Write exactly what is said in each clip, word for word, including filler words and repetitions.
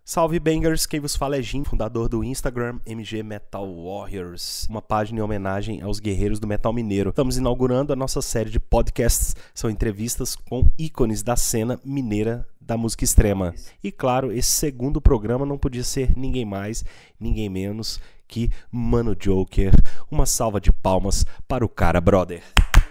Salve Bangers, quem vos fala é Jim, fundador do Instagram M G Metal Warriors, uma página em homenagem aos guerreiros do metal mineiro. Estamos inaugurando a nossa série de podcasts, são entrevistas com ícones da cena mineira da música extrema. E claro, esse segundo programa não podia ser ninguém mais, ninguém menos que Mano Joker. Uma salva de palmas para o cara, brother.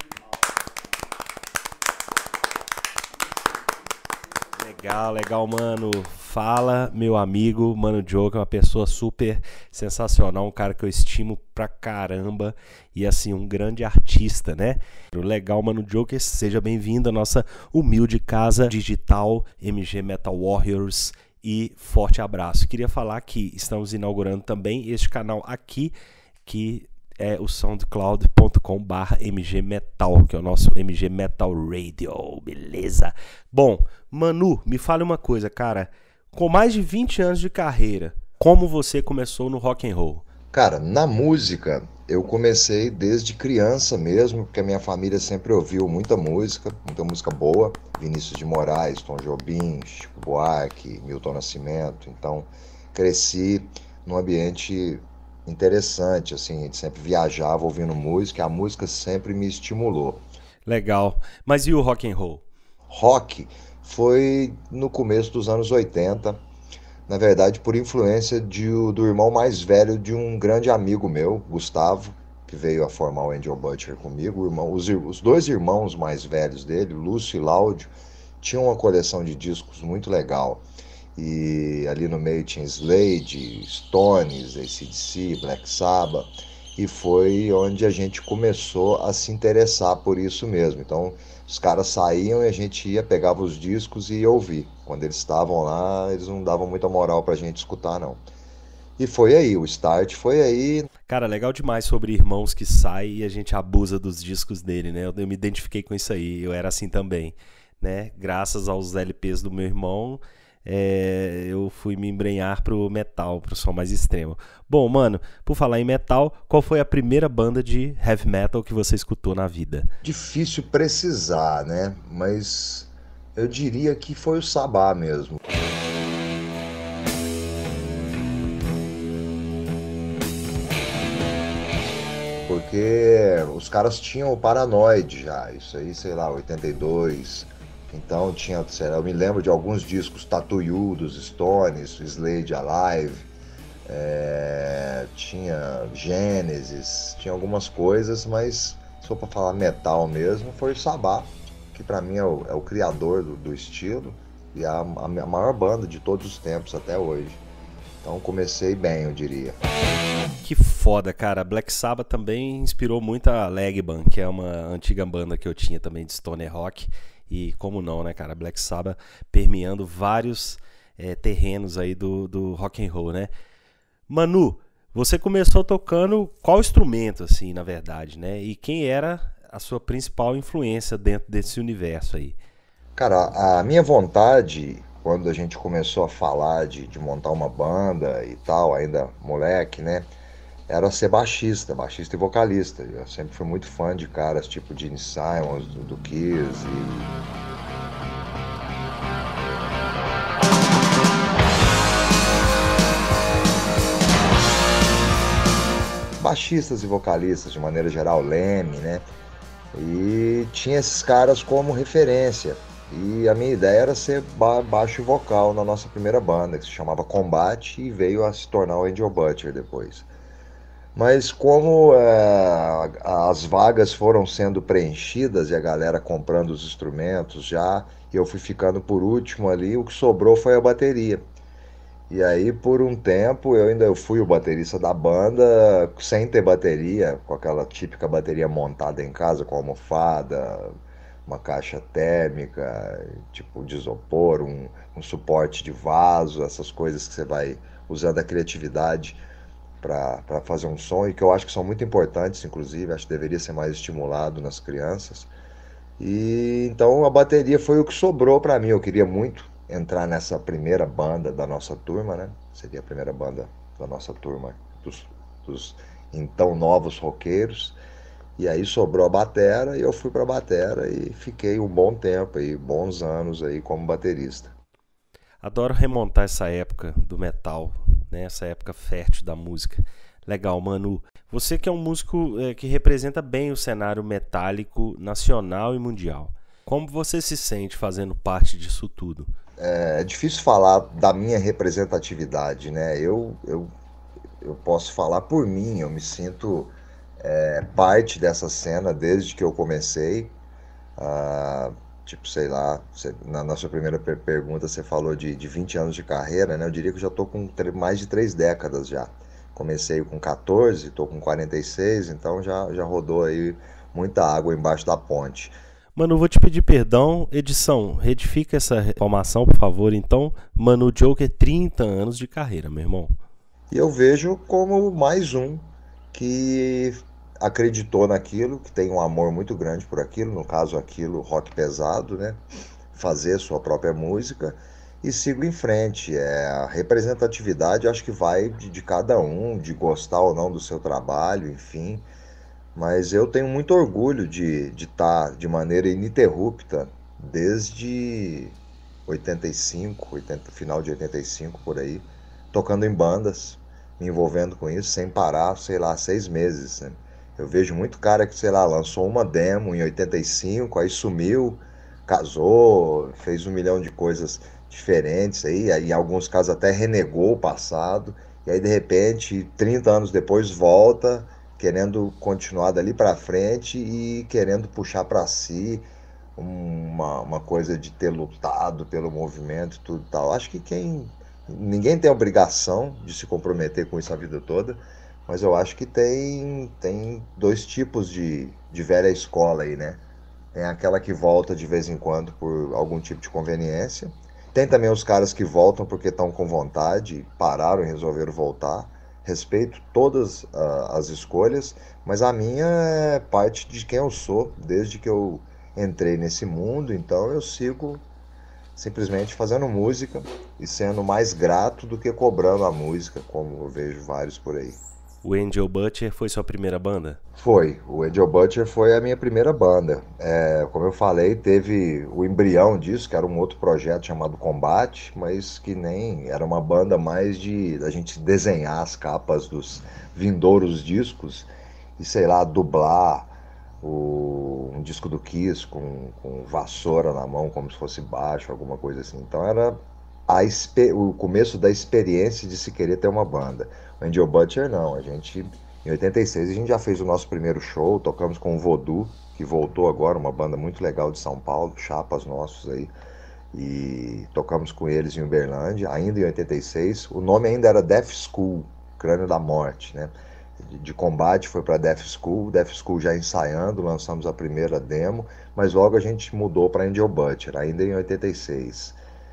Legal, legal, mano. Fala, meu amigo, Mano Joker, uma pessoa super sensacional, um cara que eu estimo pra caramba e, assim, um grande artista, né? Legal, Mano Joker, seja bem-vindo à nossa humilde casa digital M G Metal Warriors e forte abraço. Queria falar que estamos inaugurando também este canal aqui, que é o soundcloud ponto com barra M G Metal, que é o nosso M G Metal Radio, beleza? Bom, Manu, me fale uma coisa, cara. Com mais de vinte anos de carreira, como você começou no rock and roll? Cara, na música eu comecei desde criança mesmo, porque a minha família sempre ouviu muita música, muita música boa. Vinícius de Moraes, Tom Jobim, Chico Buarque, Milton Nascimento. Então cresci num ambiente interessante, assim, a gente sempre viajava ouvindo música, a música sempre me estimulou. Legal, mas e o rock and roll? Rock foi no começo dos anos oitenta, na verdade por influência de, do irmão mais velho de um grande amigo meu, Gustavo, que veio a formar o Angel Butcher comigo. O irmão, os, os dois irmãos mais velhos dele, Lúcio e Láudio, tinham uma coleção de discos muito legal. E ali no meio tinha Slade, Stones, A C D C, Black Sabbath, e foi onde a gente começou a se interessar por isso mesmo. Então os caras saíam e a gente ia, pegava os discos e ia ouvir. Quando eles estavam lá, eles não davam muita moral pra gente escutar, não. E foi aí, o start foi aí. Cara, legal demais sobre irmãos que saem e a gente abusa dos discos dele, né? Eu, eu me identifiquei com isso aí, eu era assim também, né? Graças aos L Ps do meu irmão, é, eu fui me embrenhar pro metal, pro som mais extremo. Bom, mano, por falar em metal, qual foi a primeira banda de heavy metal que você escutou na vida? Difícil precisar, né? Mas eu diria que foi o Sabá mesmo. Porque os caras tinham o Paranoid já, isso aí, sei lá, oitenta e dois. Então tinha, sei lá, eu me lembro de alguns discos Tattoo You dos Stones, Slade Alive, é, tinha Genesis, tinha algumas coisas, mas se for pra falar metal mesmo, foi o Sabá, que pra mim é o, é o criador do, do estilo e a, a, a maior banda de todos os tempos até hoje. Então comecei bem, eu diria. Que foda, cara. Black Sabbath também inspirou muito a Legban, que é uma antiga banda que eu tinha também de stoner rock. E como não, né, cara? Black Sabbath permeando vários é, terrenos aí do, do rock and roll, né? Manu, você começou tocando qual instrumento, assim, na verdade, né? E quem era a sua principal influência dentro desse universo aí? Cara, a minha vontade, quando a gente começou a falar de, de montar uma banda e tal, ainda moleque, né? Era ser baixista, baixista e vocalista. Eu sempre fui muito fã de caras tipo Gene Simons, do, do Kiss e... baixistas e vocalistas, de maneira geral, Leme, né? E tinha esses caras como referência. E a minha ideia era ser ba baixo vocal na nossa primeira banda, que se chamava Combate, e veio a se tornar o Angel Butcher depois. Mas como é, as vagas foram sendo preenchidas e a galera comprando os instrumentos já, e eu fui ficando por último ali, o que sobrou foi a bateria. E aí, por um tempo, eu ainda fui o baterista da banda, sem ter bateria, com aquela típica bateria montada em casa, com almofada, uma caixa térmica, tipo de isopor, um, um suporte de vaso, essas coisas que você vai usando a criatividade para fazer um som, e que eu acho que são muito importantes, inclusive, acho que deveria ser mais estimulado nas crianças. E então a bateria foi o que sobrou para mim. Eu queria muito entrar nessa primeira banda da nossa turma, né? Seria a primeira banda da nossa turma, dos, dos então novos roqueiros. E aí sobrou a batera e eu fui para a batera e fiquei um bom tempo aí, bons anos aí como baterista. Adoro remontar essa época do metal, né? Essa época fértil da música. Legal, Manu. Você que é um músico é, que representa bem o cenário metálico nacional e mundial. Como você se sente fazendo parte disso tudo? É difícil falar da minha representatividade, né? Eu, eu, eu posso falar por mim, eu me sinto é, parte dessa cena desde que eu comecei. Ah, tipo, sei lá, você- na, na sua primeira per- pergunta você falou de, de vinte anos de carreira, né? Eu diria que eu já tô com tre- mais de três décadas já. Comecei com quatorze, tô com quarenta e seis, então já, já rodou aí muita água embaixo da ponte. Manu, vou te pedir perdão. Edição, retifica essa informação, por favor. Então, Manu Joker, trinta anos de carreira, meu irmão. E eu vejo como mais um que acreditou naquilo, que tem um amor muito grande por aquilo, no caso aquilo, rock pesado, né? Fazer sua própria música e sigo em frente. É, a representatividade acho que vai de, de cada um, de gostar ou não do seu trabalho, enfim. Mas eu tenho muito orgulho de de estar de maneira ininterrupta desde oitenta e cinco, oitenta, final de oitenta e cinco por aí, tocando em bandas, me envolvendo com isso sem parar, sei lá, seis meses, né? Eu vejo muito cara que, sei lá, lançou uma demo em oitenta e cinco, aí sumiu, casou, fez um milhão de coisas diferentes aí, aí em alguns casos até renegou o passado, e aí de repente, trinta anos depois, volta querendo continuar dali para frente e querendo puxar para si uma, uma coisa de ter lutado pelo movimento e tudo e tal. Acho que quem. Ninguém tem obrigação de se comprometer com isso a vida toda, mas eu acho que tem, tem dois tipos de, de velha escola aí, né? Tem aquela que volta de vez em quando por algum tipo de conveniência. Tem também os caras que voltam porque estão com vontade, pararam e resolveram voltar. Respeito todas uh, as escolhas, mas a minha é parte de quem eu sou, desde que eu entrei nesse mundo, então eu sigo simplesmente fazendo música e sendo mais grato do que cobrando a música, como eu vejo vários por aí. O Angel Butcher foi sua primeira banda? Foi, o Angel Butcher foi a minha primeira banda. É, como eu falei, teve o embrião disso, que era um outro projeto chamado Combate, mas que nem era uma banda mais de a gente desenhar as capas dos vindouros discos e, sei lá, dublar o, um disco do Kiss com, com vassoura na mão, como se fosse baixo, alguma coisa assim. Então era a, o começo da experiência de se querer ter uma banda. O Angel Butcher não, a gente em oitenta e seis a gente já fez o nosso primeiro show, tocamos com o Voodoo, que voltou agora, uma banda muito legal de São Paulo, chapas nossos aí, e tocamos com eles em Uberlândia, ainda em oitenta e seis. O nome ainda era Death School, Crânio da Morte, né? De, de Combate foi para Death School, Death School já ensaiando, lançamos a primeira demo, mas logo a gente mudou para Angel Butcher, ainda em oitenta e seis.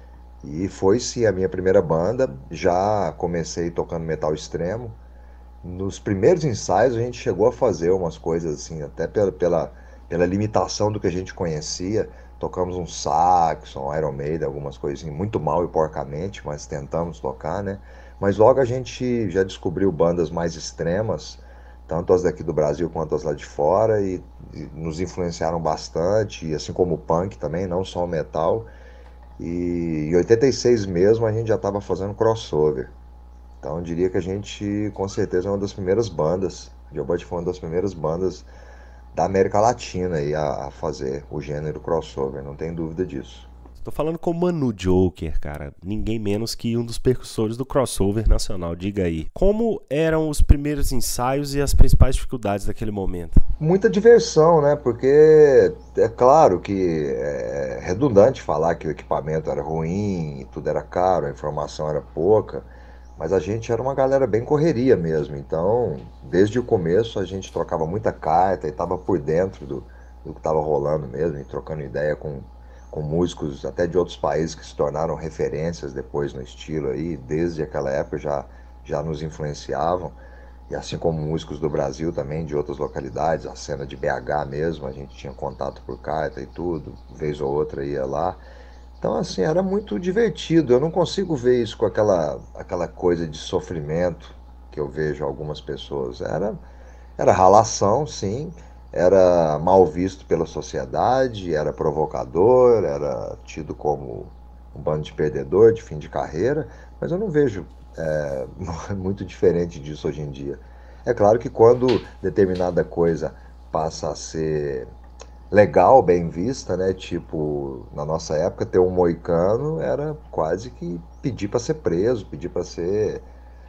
E foi sim a minha primeira banda, já comecei tocando metal extremo. Nos primeiros ensaios a gente chegou a fazer umas coisas assim, até pela, pela, pela limitação do que a gente conhecia. Tocamos um Saxon, Iron Maiden, algumas coisinhas muito mal e porcamente, mas tentamos tocar, né? Mas logo a gente já descobriu bandas mais extremas, tanto as daqui do Brasil quanto as lá de fora, e, e nos influenciaram bastante, assim como o punk também, não só o metal. E em oitenta e seis mesmo a gente já estava fazendo crossover. Então eu diria que a gente com certeza é uma das primeiras bandas. Joe Budden foi uma das primeiras bandas da América Latina aí a, a fazer o gênero crossover, não tem dúvida disso. Tô falando com o Manu Joker, cara. Ninguém menos que um dos percussores do crossover nacional. Diga aí. Como eram os primeiros ensaios e as principais dificuldades daquele momento? Muita diversão, né? Porque é claro que é redundante falar que o equipamento era ruim, tudo era caro, a informação era pouca. Mas a gente era uma galera bem correria mesmo. Então, desde o começo, a gente trocava muita carta e estava por dentro do, do que estava rolando mesmo, e trocando ideia com, com músicos até de outros países que se tornaram referências depois no estilo aí. Desde aquela época já, já nos influenciavam. E assim como músicos do Brasil também, de outras localidades, a cena de B H mesmo, a gente tinha contato por carta e tudo, vez ou outra ia lá. Então, assim, era muito divertido. Eu não consigo ver isso com aquela, aquela coisa de sofrimento que eu vejo algumas pessoas. Era, era ralação, sim, era mal visto pela sociedade, era provocador, era tido como um bando de perdedor, de fim de carreira, mas eu não vejo é, muito diferente disso hoje em dia. É claro que quando determinada coisa passa a ser legal, bem vista, né? Tipo, na nossa época, ter um moicano era quase que pedir para ser preso, pedir para ser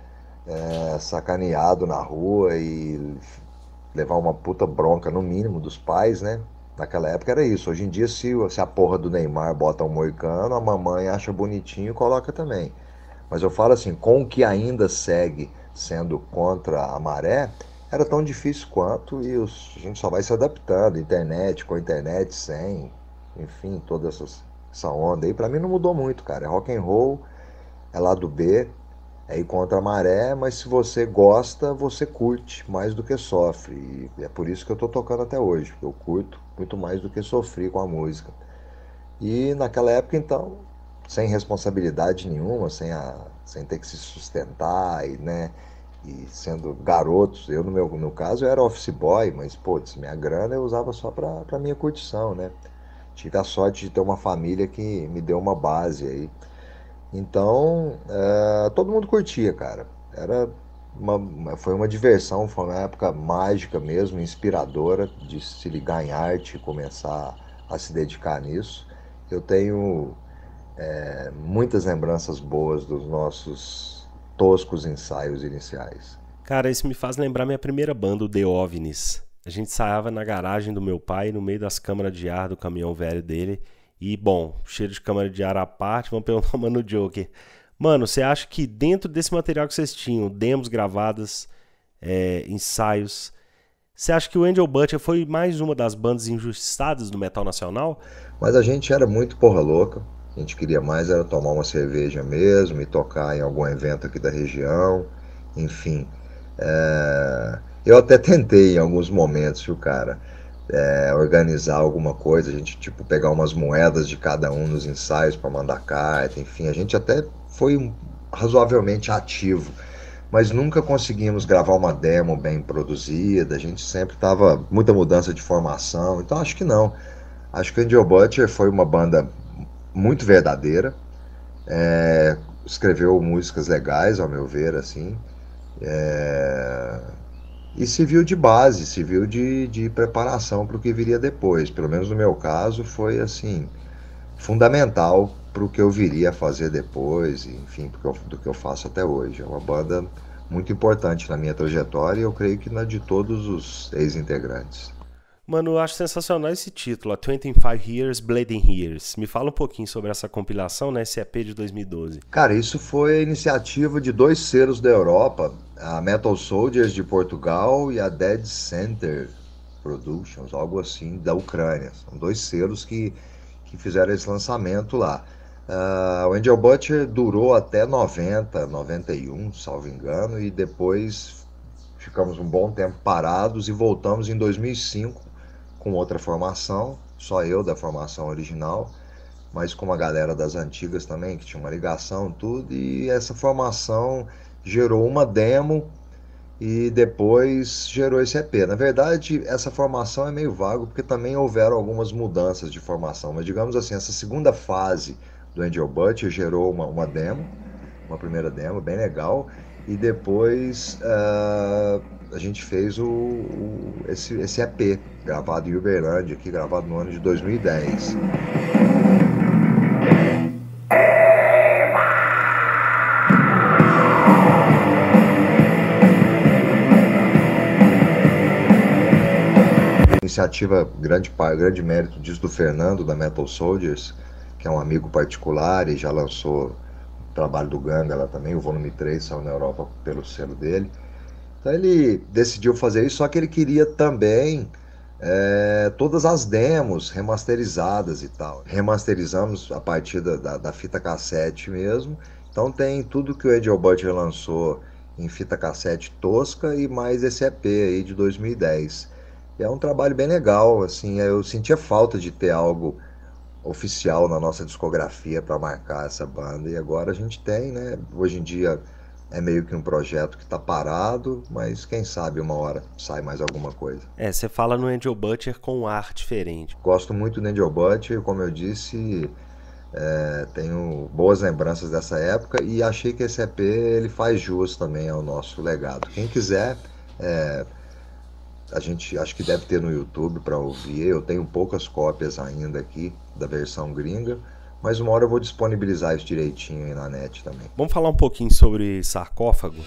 é, sacaneado na rua e levar uma puta bronca, no mínimo, dos pais, né? Naquela época era isso. Hoje em dia, se, se a porra do Neymar bota um moicano, a mamãe acha bonitinho e coloca também. Mas eu falo assim, com o que ainda segue sendo contra a maré, era tão difícil quanto e os, a gente só vai se adaptando, internet, com internet, sem, enfim, toda essas, essa onda aí. Pra mim não mudou muito, cara. É rock and roll, é lado B, é ir contra a maré, mas se você gosta, você curte mais do que sofre. E é por isso que eu tô tocando até hoje, porque eu curto muito mais do que sofri com a música. E naquela época, então, sem responsabilidade nenhuma, sem, a, sem ter que se sustentar e, né, e sendo garotos. Eu, no meu no caso, eu era office boy, mas, putz, minha grana eu usava só para para minha curtição, né? Tive a sorte de ter uma família que me deu uma base aí. Então, é, todo mundo curtia, cara. Era uma, foi uma diversão, foi uma época mágica mesmo, inspiradora de se ligar em arte e começar a se dedicar nisso. Eu tenho é, muitas lembranças boas dos nossos toscos ensaios iniciais. Cara, isso me faz lembrar minha primeira banda, o The OVNIs. A gente ensaiava na garagem do meu pai, no meio das câmaras de ar do caminhão velho dele. E, bom, cheiro de câmara de ar à parte, vamos perguntar ao Mano Joker. Mano, você acha que dentro desse material que vocês tinham, demos gravadas, é, ensaios, você acha que o Angel Butcher foi mais uma das bandas injustiçadas do metal nacional? Mas a gente era muito porra louca. A gente queria mais era tomar uma cerveja mesmo e tocar em algum evento aqui da região. Enfim, é, eu até tentei em alguns momentos, viu, cara, é, organizar alguma coisa, a gente tipo pegar umas moedas de cada um nos ensaios para mandar carta, enfim, a gente até foi razoavelmente ativo, mas nunca conseguimos gravar uma demo bem produzida, a gente sempre tava muita mudança de formação, então acho que não. Acho que o Angel Butcher foi uma banda muito verdadeira, é, escreveu músicas legais, ao meu ver, assim, é, e serviu de base, serviu de, de preparação para o que viria depois. Pelo menos no meu caso, foi assim fundamental para o que eu viria a fazer depois, enfim, do que, eu, do que eu faço até hoje. É uma banda muito importante na minha trajetória e eu creio que na de todos os ex-integrantes. Mano, eu acho sensacional esse título, a vinte e cinco Years Bleeding Years. Me fala um pouquinho sobre essa compilação, né, esse E P de dois mil e doze. Cara, isso foi a iniciativa de dois selos da Europa, a Metal Soldiers de Portugal e a Dead Center Productions, algo assim, da Ucrânia. São dois selos que, que fizeram esse lançamento lá. Uh, o Angel Butcher durou até noventa, noventa e um, salvo engano, e depois ficamos um bom tempo parados e voltamos em dois mil e cinco com outra formação, só eu da formação original, mas com uma galera das antigas também, que tinha uma ligação, tudo, e essa formação gerou uma demo e depois gerou esse E P. Na verdade, essa formação é meio vago, porque também houveram algumas mudanças de formação, mas digamos assim, essa segunda fase do Angel Butcher gerou uma, uma demo, uma primeira demo bem legal, e depois uh, a gente fez o, o, esse, esse E P, gravado em Uberlândia, aqui, gravado no ano de dois mil e dez. Iniciativa, grande, grande mérito disso do Fernando, da Metal Soldiers, que é um amigo particular e já lançou o trabalho do Ganga lá também, o volume três saiu na Europa pelo selo dele. Então ele decidiu fazer isso, só que ele queria também é, todas as demos remasterizadas e tal. Remasterizamos a partir da, da, da fita cassete mesmo, então tem tudo que o Angel Butcher lançou em fita cassete tosca e mais esse E P aí de dois mil e dez. É um trabalho bem legal, assim, eu sentia falta de ter algo oficial na nossa discografia para marcar essa banda, e agora a gente tem, né? Hoje em dia é meio que um projeto que está parado, mas quem sabe uma hora sai mais alguma coisa. É, você fala no Angel Butcher com um ar diferente. Gosto muito do Angel Butcher, como eu disse, É, tenho boas lembranças dessa época e achei que esse E P ele faz jus também ao nosso legado. Quem quiser, é, a gente acho que deve ter no YouTube para ouvir. Eu tenho poucas cópias ainda aqui da versão gringa, mas uma hora eu vou disponibilizar isso direitinho aí na net também. Vamos falar um pouquinho sobre Sarcófago?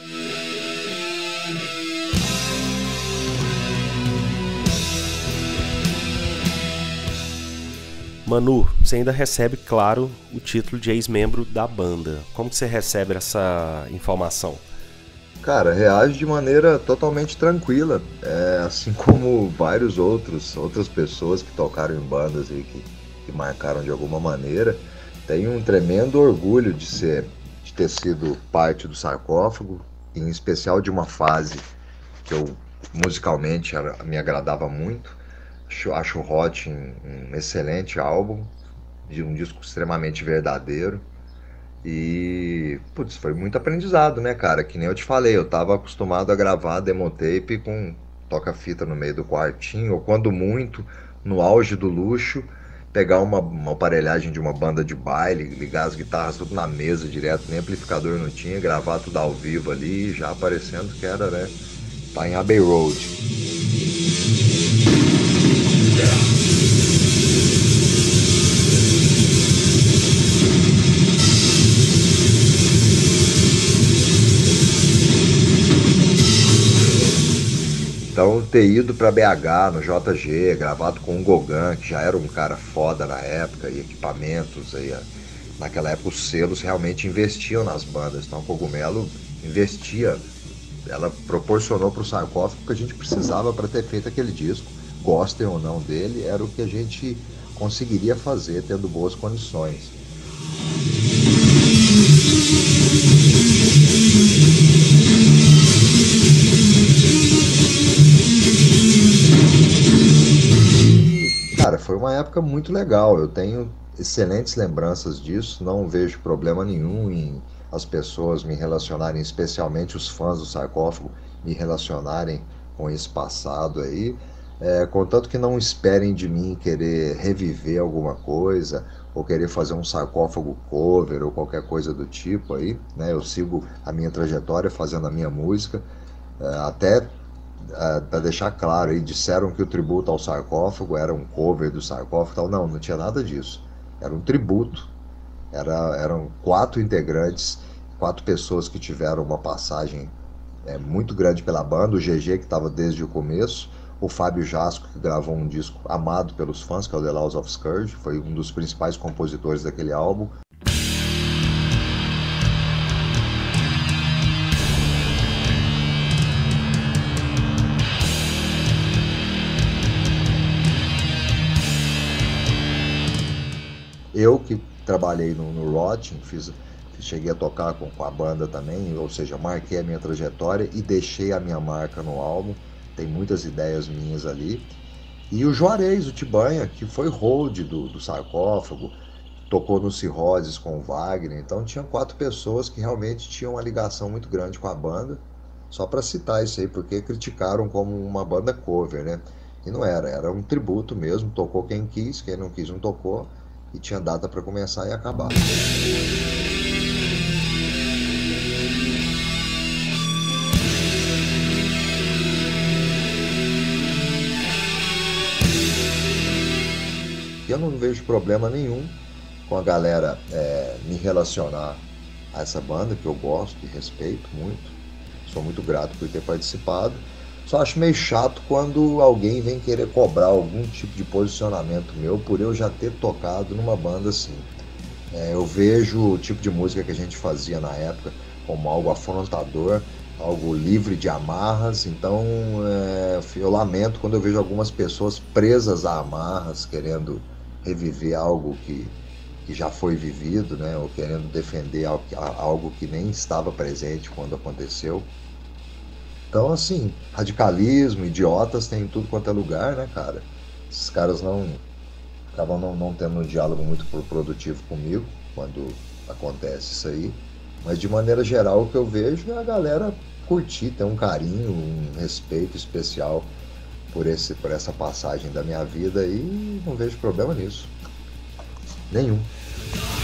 Manu, você ainda recebe, claro, o título de ex-membro da banda. Como que você recebe essa informação? Cara, reage de maneira totalmente tranquila, é, assim como vários outros outras pessoas que tocaram em bandas e que, que marcaram de alguma maneira. Tenho um tremendo orgulho de ser, de ter sido parte do Sarcófago, em especial de uma fase que eu musicalmente era- me agradava muito. Acho, acho o Hot um, um excelente álbum, de um disco extremamente verdadeiro. E, putz, foi muito aprendizado, né, cara? Que nem eu te falei, eu tava acostumado a gravar demotape com toca-fita no meio do quartinho, ou quando muito, no auge do luxo, pegar uma, uma aparelhagem de uma banda de baile, ligar as guitarras tudo na mesa direto, nem amplificador não tinha, gravar tudo ao vivo ali, já aparecendo que era, né, tá em Abbey Road. Então, ter ido para B H no J G, gravado com o Gogan, que já era um cara foda na época, e equipamentos, aí, naquela época os selos realmente investiam nas bandas. Então, o Cogumelo investia, ela proporcionou para o Sarcófago o que a gente precisava para ter feito aquele disco. Gostem ou não dele, era o que a gente conseguiria fazer tendo boas condições. Cara, foi uma época muito legal. Eu tenho excelentes lembranças disso. Não vejo problema nenhum em as pessoas me relacionarem, especialmente os fãs do Sarcófago, me relacionarem com esse passado aí. É, contanto que não esperem de mim querer reviver alguma coisa ou querer fazer um sarcófago cover ou qualquer coisa do tipo aí, né? Eu sigo a minha trajetória fazendo a minha música, é, até Uh, para deixar claro, aí disseram que o tributo ao sarcófago era um cover do sarcófago, tal. Não, não tinha nada disso. Era um tributo. Era, eram quatro integrantes, quatro pessoas que tiveram uma passagem é, muito grande pela banda. O G G, que estava desde o começo, o Fábio Jasco, que gravou um disco amado pelos fãs, que é o The Laws of Scourge, foi um dos principais compositores daquele álbum. Eu que trabalhei no, no Rotting, fiz, cheguei a tocar com, com a banda também, ou seja, marquei a minha trajetória e deixei a minha marca no álbum. Tem muitas ideias minhas ali. E o Juarez, o Tibanha, que foi hold do, do Sarcófago, tocou no Cirroses com o Wagner. Então tinha quatro pessoas que realmente tinham uma ligação muito grande com a banda. Só para citar isso aí, porque criticaram como uma banda cover, né? E não era, era um tributo mesmo. Tocou quem quis, quem não quis não tocou. E tinha data para começar e acabar. Eu não vejo problema nenhum com a galera é, me relacionar a essa banda, que eu gosto e respeito muito. Sou muito grato por ter participado. Só acho meio chato quando alguém vem querer cobrar algum tipo de posicionamento meu por eu já ter tocado numa banda assim. É, eu vejo o tipo de música que a gente fazia na época como algo afrontador, algo livre de amarras. Então é, eu lamento quando eu vejo algumas pessoas presas a amarras, querendo reviver algo que, que já foi vivido, né? Ou querendo defender algo, algo que nem estava presente quando aconteceu. Então, assim, radicalismo, idiotas tem em tudo quanto é lugar, né, cara? Esses caras não acabam não, não tendo um diálogo muito produtivo comigo quando acontece isso aí. Mas, de maneira geral, o que eu vejo é a galera curtir, ter um carinho, um respeito especial por, esse, por essa passagem da minha vida e não vejo problema nisso. Nenhum.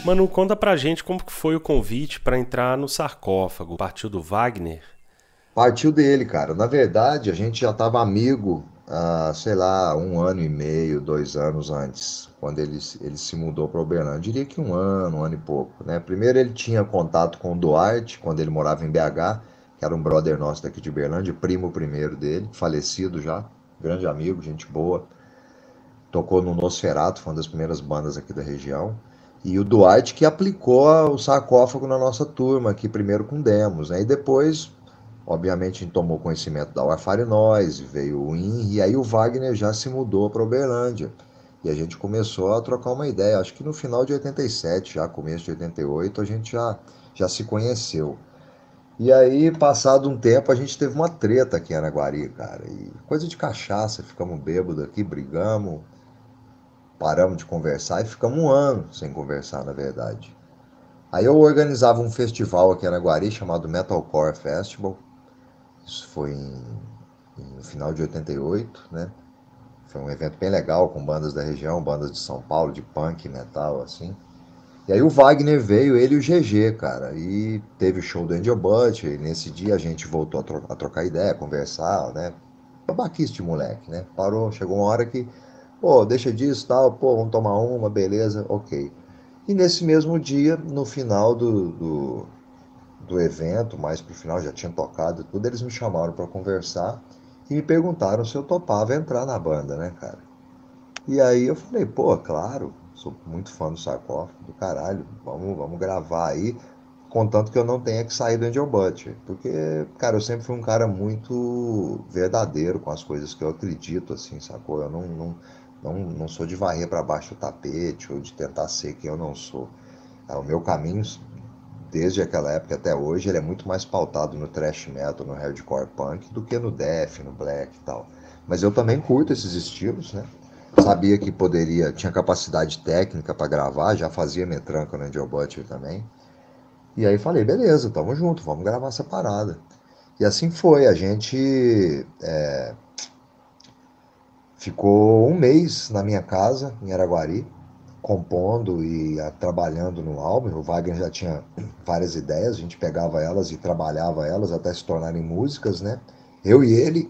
Manu, conta pra gente como que foi o convite pra entrar no Sarcófago. Partiu do Wagner? Partiu dele, cara. Na verdade, a gente já estava amigo, ah, sei lá, um ano e meio, dois anos antes, quando ele, ele se mudou para Uberlândia. Eu diria que um ano, um ano e pouco, né? Primeiro ele tinha contato com o Duarte, quando ele morava em B H, que era um brother nosso daqui de Uberlândia, primo primeiro dele, falecido já, grande amigo, gente boa. Tocou no Nosferatu, foi uma das primeiras bandas aqui da região. E o Duarte que aplicou o Sarcófago na nossa turma, aqui primeiro com demos, né? E depois, obviamente, a gente tomou conhecimento da Warfare Noise, veio o I N R, e aí o Wagner já se mudou para Uberlândia. E a gente começou a trocar uma ideia. Acho que no final de oitenta e sete, já começo de oitenta e oito, a gente já, já se conheceu. E aí, passado um tempo, a gente teve uma treta aqui em Araguari, cara. E coisa de cachaça, ficamos bêbados aqui, brigamos, paramos de conversar e ficamos um ano sem conversar, na verdade. Aí eu organizava um festival aqui em Araguari chamado Metalcore Festival. Isso foi em, em, no final de oitenta e oito, né? Foi um evento bem legal, com bandas da região, bandas de São Paulo, de punk, metal, assim. E aí o Wagner veio, ele e o G G, cara. E teve o show do Angel Butcher, e nesse dia a gente voltou a, tro a trocar ideia, a conversar, né? Babaquice de moleque, né? Parou, chegou uma hora que, pô, deixa disso, tal, pô, vamos tomar uma, beleza, ok. E nesse mesmo dia, no final do, do, do evento, mais pro final, já tinha tocado tudo, eles me chamaram para conversar e me perguntaram se eu topava entrar na banda, né, cara? E aí eu falei, pô, claro, sou muito fã do Sarcófago, do caralho, vamos, vamos gravar aí, contanto que eu não tenha que sair do Angel Butcher. Porque, cara, eu sempre fui um cara muito verdadeiro com as coisas que eu acredito, assim, sacou? Eu não, não, não, não sou de varrer para baixo do tapete ou de tentar ser quem eu não sou. O meu caminho, desde aquela época até hoje, ele é muito mais pautado no thrash metal, no hardcore punk, do que no death, no black e tal. Mas eu também curto esses estilos, né? Sabia que poderia, tinha capacidade técnica para gravar, já fazia metranca no Angel Butcher também. E aí falei, beleza, tamo junto, vamos gravar essa parada. E assim foi, a gente é, ficou um mês na minha casa, em Araguari, compondo e a, trabalhando no álbum. O Wagner já tinha várias ideias, a gente pegava elas e trabalhava elas até se tornarem músicas, né? Eu e ele.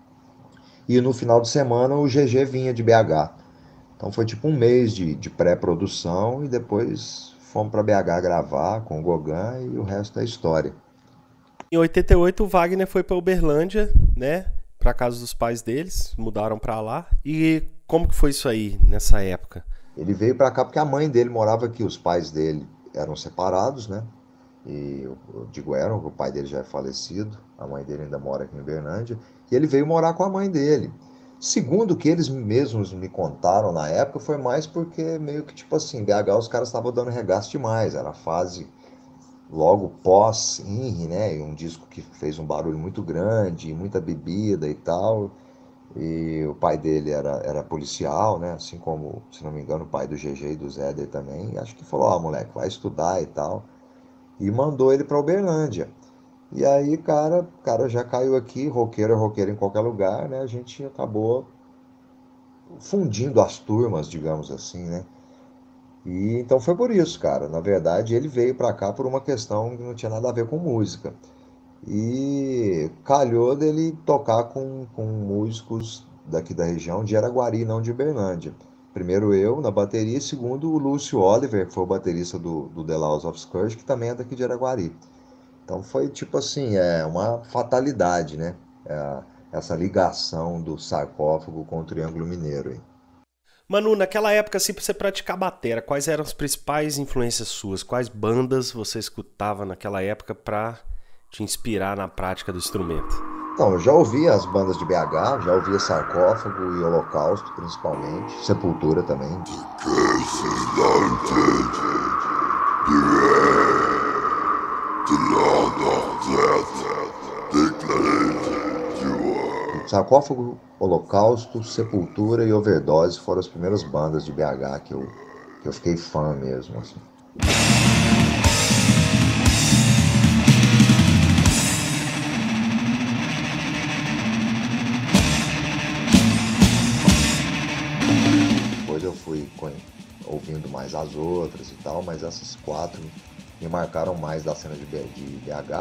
E no final de semana o G G vinha de B H. Então foi tipo um mês de, de pré-produção e depois fomos para B H gravar com o Gauguin e o resto é história. Em oitenta e oito o Wagner foi para Uberlândia, né? Para casa dos pais deles, mudaram para lá. E como que foi isso aí nessa época? Ele veio para cá porque a mãe dele morava aqui, os pais dele eram separados, né? E eu, eu digo eram, o pai dele já é falecido, a mãe dele ainda mora aqui em Uberlândia, e ele veio morar com a mãe dele. Segundo o que eles mesmos me contaram na época, foi mais porque meio que tipo assim, B H os caras estavam dando regaço demais, era a fase logo pós-I N R, né? E um disco que fez um barulho muito grande, muita bebida e tal. E o pai dele era, era policial, né? Assim como, se não me engano, o pai do G G e do Zéder também. E acho que falou, ó, moleque, vai estudar e tal. E mandou ele para Uberlândia. E aí, cara, cara já caiu aqui, roqueiro é roqueiro em qualquer lugar, né? A gente acabou fundindo as turmas, digamos assim, né? E então foi por isso, cara. Na verdade, ele veio para cá por uma questão que não tinha nada a ver com música. E calhou dele tocar com, com músicos daqui da região de Araguari, não de Uberlândia. Primeiro eu na bateria, e segundo o Lúcio Oliver, que foi o baterista do, do The Laws of Scourge, que também é daqui de Araguari. Então foi tipo assim, é uma fatalidade, né? É, essa ligação do Sarcófago com o Triângulo Mineiro. Hein? Manu, naquela época, assim, pra você praticar batera, quais eram as principais influências suas? Quais bandas você escutava naquela época pra te inspirar na prática do instrumento? Então, eu já ouvi as bandas de B H, já ouvi Sarcófago e Holocausto, principalmente. Sepultura também. Sarcófago, Holocausto, Sepultura e Overdose foram as primeiras bandas de B H que eu, que eu fiquei fã mesmo, assim. Depois eu fui ouvindo mais mais as outras e tal, mas essas quatro me marcaram mais da cena de B H.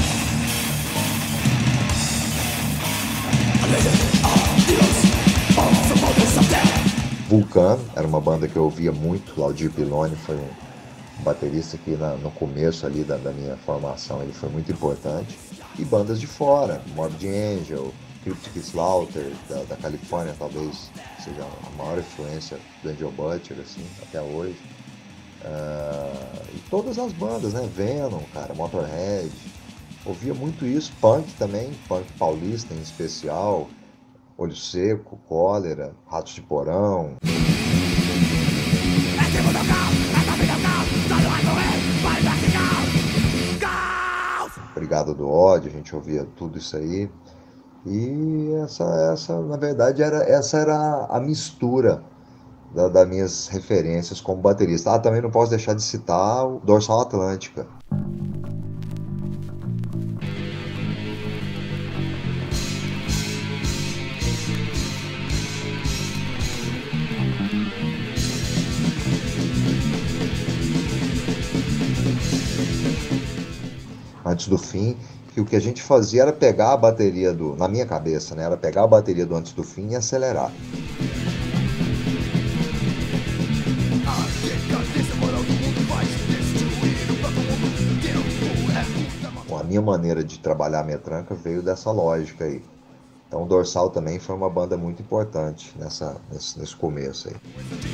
Vulcano era uma banda que eu ouvia muito. Claudio Piloni foi um baterista que na, no começo ali da, da minha formação ele foi muito importante. E bandas de fora, Morbid Angel, Cryptic Slaughter da, da Califórnia, talvez seja a maior influência do Angel Butcher assim, até hoje. Uh, e todas as bandas, né? Venom, cara, Motorhead. Ouvia muito isso, punk também, punk paulista em especial, Olho Seco, Cólera, Ratos de Porão. Brigada do Ódio, a gente ouvia tudo isso aí. E essa, essa na verdade, era, essa era a mistura da, das minhas referências como baterista. Ah, também não posso deixar de citar o Dorsal Atlântica. Antes do Fim, que o que a gente fazia era pegar a bateria do, na minha cabeça, né, era pegar a bateria do Antes do Fim e acelerar. Bom, a minha maneira de trabalhar a metranca veio dessa lógica aí. Então o Dorsal também foi uma banda muito importante nessa, nesse, nesse começo aí.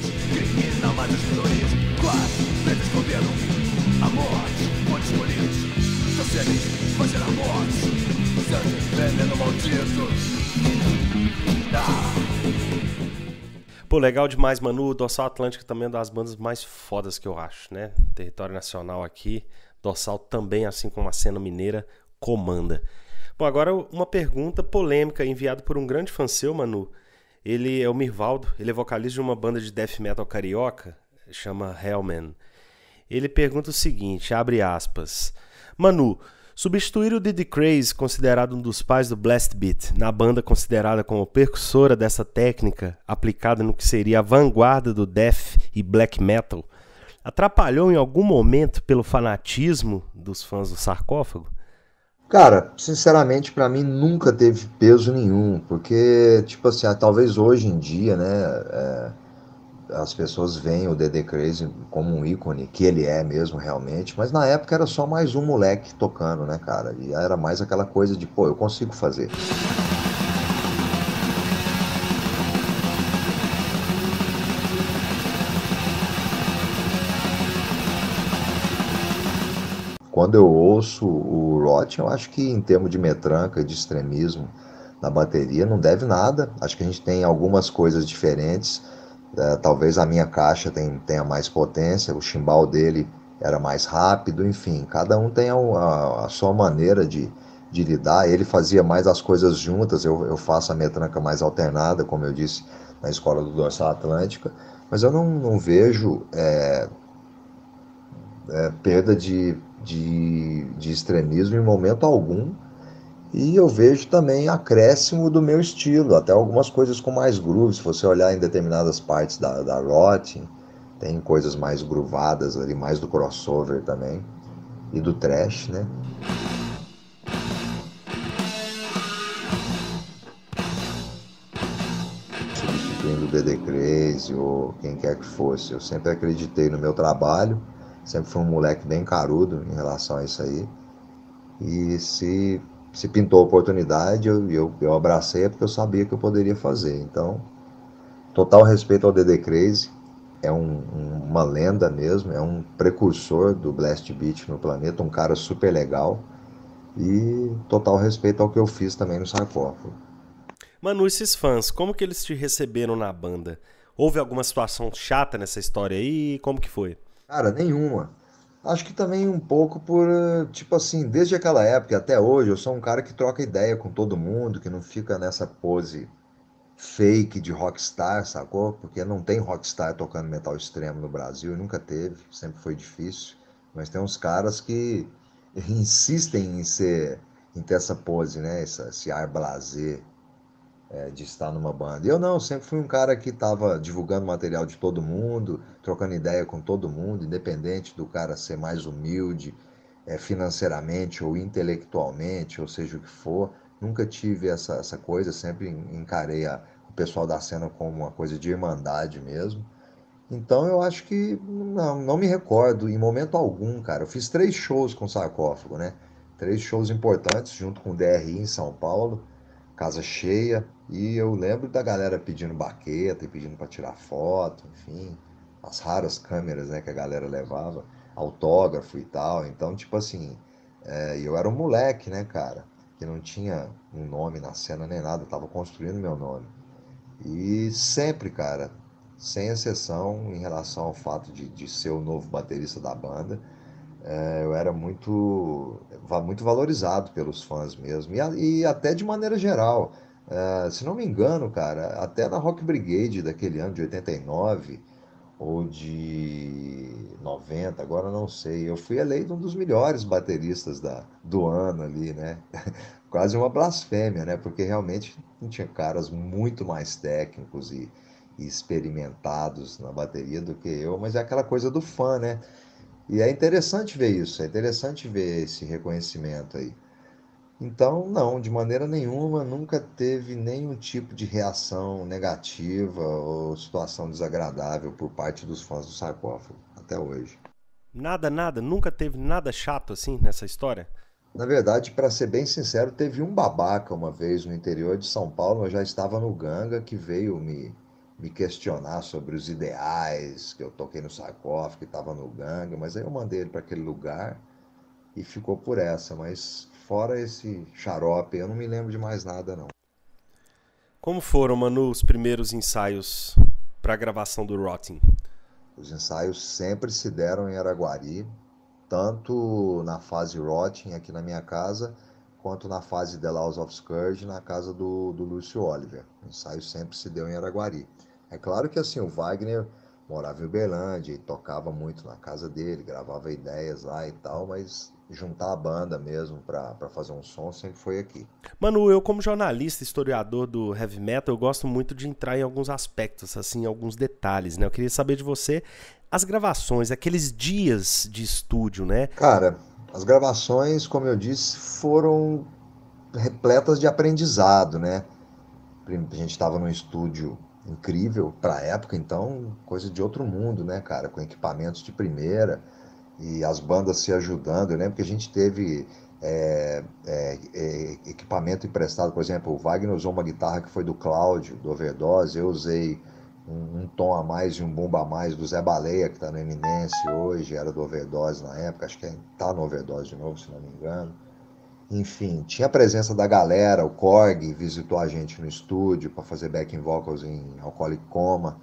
Pô, legal demais, Manu. O Dorsal Atlântica também é uma das bandas mais fodas que eu acho, né? Território nacional aqui. Dorsal também, assim como a cena mineira, comanda. Bom, agora uma pergunta polêmica enviada por um grande fã seu, Manu. Ele é o Mirvaldo, ele é vocalista de uma banda de death metal carioca, chama Hellman. Ele pergunta o seguinte, abre aspas. Manu, substituir o Diddy Craze, considerado um dos pais do blast beat, na banda considerada como percussora dessa técnica aplicada no que seria a vanguarda do death e black metal, atrapalhou em algum momento pelo fanatismo dos fãs do Sarcófago? Cara, sinceramente, pra mim nunca teve peso nenhum, porque, tipo assim, ah, talvez hoje em dia, né, é, as pessoas veem o Dede Crazy como um ícone, que ele é mesmo realmente, mas na época era só mais um moleque tocando, né, cara, e era mais aquela coisa de, pô, eu consigo fazer. Quando eu ouço o Roth, eu acho que em termos de metranca, de extremismo na bateria, não deve nada. Acho que a gente tem algumas coisas diferentes. É, talvez a minha caixa tem, tenha mais potência, o chimbal dele era mais rápido, enfim. Cada um tem a, a, a sua maneira de, de lidar. Ele fazia mais as coisas juntas, eu, eu faço a metranca mais alternada, como eu disse, na escola do Dorsal Atlântica. Mas eu não, não vejo é, é, perda de... De, de extremismo em momento algum, e eu vejo também acréscimo do meu estilo, até algumas coisas com mais groove. Se você olhar em determinadas partes da, da Rotting, tem coisas mais groovadas ali, mais do crossover também, e do thrash, né? Substituindo o Dede Crazy ou quem quer que fosse, eu sempre acreditei no meu trabalho. Sempre fui um moleque bem carudo em relação a isso aí. E se, se pintou a oportunidade, eu, eu, eu abracei porque eu sabia que eu poderia fazer. Então, total respeito ao Dede Crazy. É um, um, uma lenda mesmo, é um precursor do blast beat no planeta, um cara super legal. E total respeito ao que eu fiz também no Sarcófago. Manu, esses fãs, como que eles te receberam na banda? Houve alguma situação chata nessa história aí? Como que foi? Cara, nenhuma. Acho que também um pouco por, tipo assim, desde aquela época até hoje, eu sou um cara que troca ideia com todo mundo, que não fica nessa pose fake de rockstar, sacou? Porque não tem rockstar tocando metal extremo no Brasil, nunca teve, sempre foi difícil. Mas tem uns caras que insistem em ser, em ter essa pose, né? Esse, esse ar blasé. é, de estar numa banda. E eu não, sempre fui um cara que estava divulgando material de todo mundo, trocando ideia com todo mundo, independente do cara ser mais humilde, é, financeiramente ou intelectualmente, ou seja o que for. Nunca tive essa, essa coisa, sempre encarei a, o pessoal da cena como uma coisa de irmandade mesmo. Então eu acho que não, não me recordo em momento algum, cara. Eu fiz três shows com Sarcófago, né? Três shows importantes junto com o D R I em São Paulo, casa cheia. E eu lembro da galera pedindo baqueta e pedindo para tirar foto, enfim, as raras câmeras, né, que a galera levava, autógrafo e tal. Então, tipo assim, é, eu era um moleque, né, cara, que não tinha um nome na cena nem nada, eu tava construindo meu nome. E sempre, cara, sem exceção em relação ao fato de, de ser o novo baterista da banda, é, eu era muito, muito valorizado pelos fãs mesmo, e, a- e até de maneira geral. É, se não me engano, cara, até na Rock Brigade daquele ano de oitenta e nove ou de noventa, agora não sei, eu fui eleito um dos melhores bateristas da, do ano ali, né? Quase uma blasfêmia, né? Porque realmente tinha caras muito mais técnicos e, e experimentados na bateria do que eu, mas é aquela coisa do fã, né? E é interessante ver isso, é interessante ver esse reconhecimento aí. Então, não, de maneira nenhuma, nunca teve nenhum tipo de reação negativa ou situação desagradável por parte dos fãs do Sarcófago, até hoje. Nada, nada, nunca teve nada chato assim nessa história? Na verdade, para ser bem sincero, teve um babaca uma vez no interior de São Paulo, eu já estava no Ganga, que veio me, me questionar sobre os ideais, que eu toquei no sarcófago, que estava no Ganga, mas aí eu mandei ele para aquele lugar e ficou por essa. Mas fora esse xarope, eu não me lembro de mais nada, não. Como foram, Manu, os primeiros ensaios pra gravação do Rotting? Os ensaios sempre se deram em Araguari, tanto na fase Rotting aqui na minha casa, quanto na fase The Laws of Scourge na casa do, do Lúcio Oliver. O ensaio sempre se deu em Araguari. É claro que assim, o Wagner morava em Uberlândia e tocava muito na casa dele, gravava ideias lá e tal, mas juntar a banda mesmo para fazer um som sempre foi aqui. Manu, eu como jornalista, historiador do heavy metal, eu gosto muito de entrar em alguns aspectos, assim, alguns detalhes, né? Eu queria saber de você as gravações, aqueles dias de estúdio, né? Cara, as gravações, como eu disse, foram repletas de aprendizado, né? A gente estava num estúdio incrível para a época, então, coisa de outro mundo, né, cara? Com equipamentos de primeira e as bandas se ajudando. Eu lembro que a gente teve é, é, é, equipamento emprestado, por exemplo, o Wagner usou uma guitarra que foi do Cláudio, do Overdose, eu usei um, um tom a mais e um bumbo a mais do Zé Baleia, que está no Eminence hoje, era do Overdose na época, acho que está no Overdose de novo, se não me engano. Enfim, tinha a presença da galera, o Korg visitou a gente no estúdio para fazer backing vocals em Alcoholic Coma,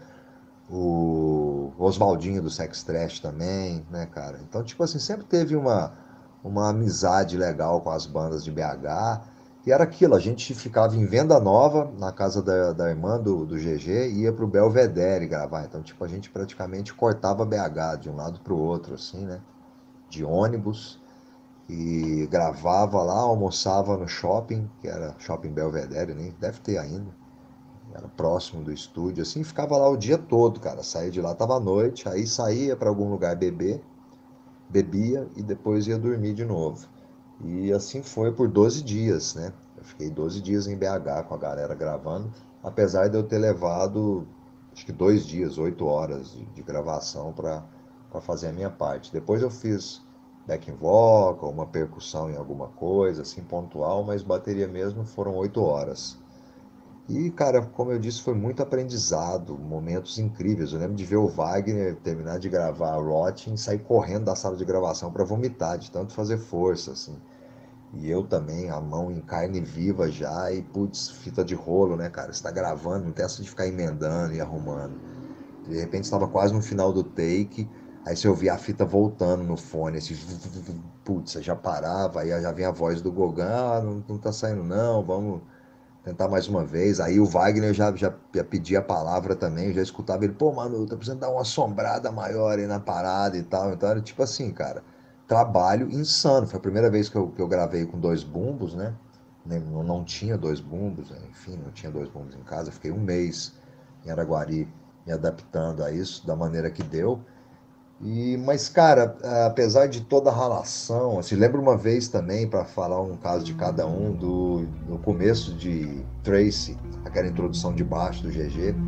o Oswaldinho do Sex Trash também, né, cara? Então, tipo assim, sempre teve uma, uma amizade legal com as bandas de B H, e era aquilo, a gente ficava em Venda Nova, na casa da, da irmã do, do G G, e ia pro Belvedere gravar. Então, tipo, a gente praticamente cortava B H de um lado pro outro, assim, né? De ônibus e gravava lá, almoçava no shopping, que era Shopping Belvedere, nem deve ter ainda, era próximo do estúdio, assim, ficava lá o dia todo, cara, saía de lá, tava à noite, aí saía para algum lugar beber, bebia e depois ia dormir de novo. E assim foi por doze dias, né? Eu fiquei doze dias em B H com a galera gravando, apesar de eu ter levado, acho que dois dias, oito horas de, de gravação para fazer a minha parte. Depois eu fiz backing vocal, uma percussão em alguma coisa, assim, pontual, mas bateria mesmo foram oito horas. E, cara, como eu disse, foi muito aprendizado, momentos incríveis. Eu lembro de ver o Wagner terminar de gravar a Rotting e sair correndo da sala de gravação para vomitar, de tanto fazer força, assim. E eu também, a mão em carne viva já, e putz, fita de rolo, né, cara? Você tá gravando, não tem essa de ficar emendando e arrumando. De repente estava quase no final do take, aí você ouvia a fita voltando no fone, assim, putz, já parava, aí já vinha a voz do Gogan, ah, não, não tá saindo não, vamos tentar mais uma vez. Aí o Wagner já, já, já pedia a palavra também, eu já escutava ele, pô, mano, tá precisando dar uma assombrada maior aí na parada e tal. Então era tipo assim, cara, trabalho insano. Foi a primeira vez que eu, que eu gravei com dois bumbos, né? nem- não, não tinha dois bumbos, né? Enfim, não tinha dois bumbos em casa. Eu fiquei um mês em Araguari me adaptando a isso da maneira que deu. E, mas, cara, apesar de toda a ralação, assim, lembro uma vez também, para falar um caso de cada um, do, no começo de Tracy, aquela introdução de baixo do G G.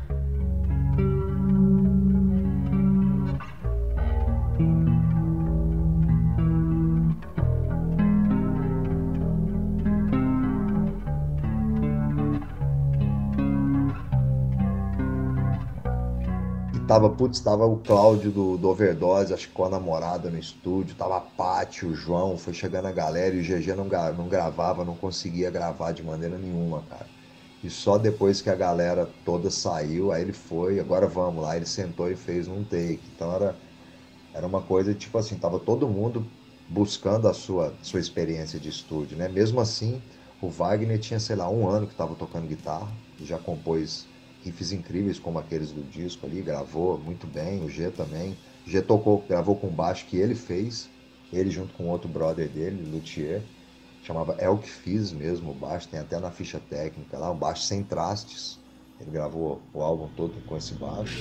E tava, putz, tava o Cláudio do, do Overdose, acho que com a namorada no estúdio, tava a Paty, o João, foi chegando a galera e o G G não, gra- não gravava, não conseguia gravar de maneira nenhuma, cara. E só depois que a galera toda saiu, aí ele foi, agora vamos lá, ele sentou e fez um take. Então era, era uma coisa, tipo assim, tava todo mundo buscando a sua, sua experiência de estúdio, né? Mesmo assim, o Wagner tinha, sei lá, um ano que estava tocando guitarra, e já compôs riffs incríveis como aqueles do disco ali, gravou muito bem, o G também. O G tocou, gravou com baixo que ele fez, ele junto com outro brother dele, Luthier, chamava Elk Fizz mesmo, o baixo, tem até na ficha técnica lá, um baixo sem trastes. Ele gravou o álbum todo com esse baixo.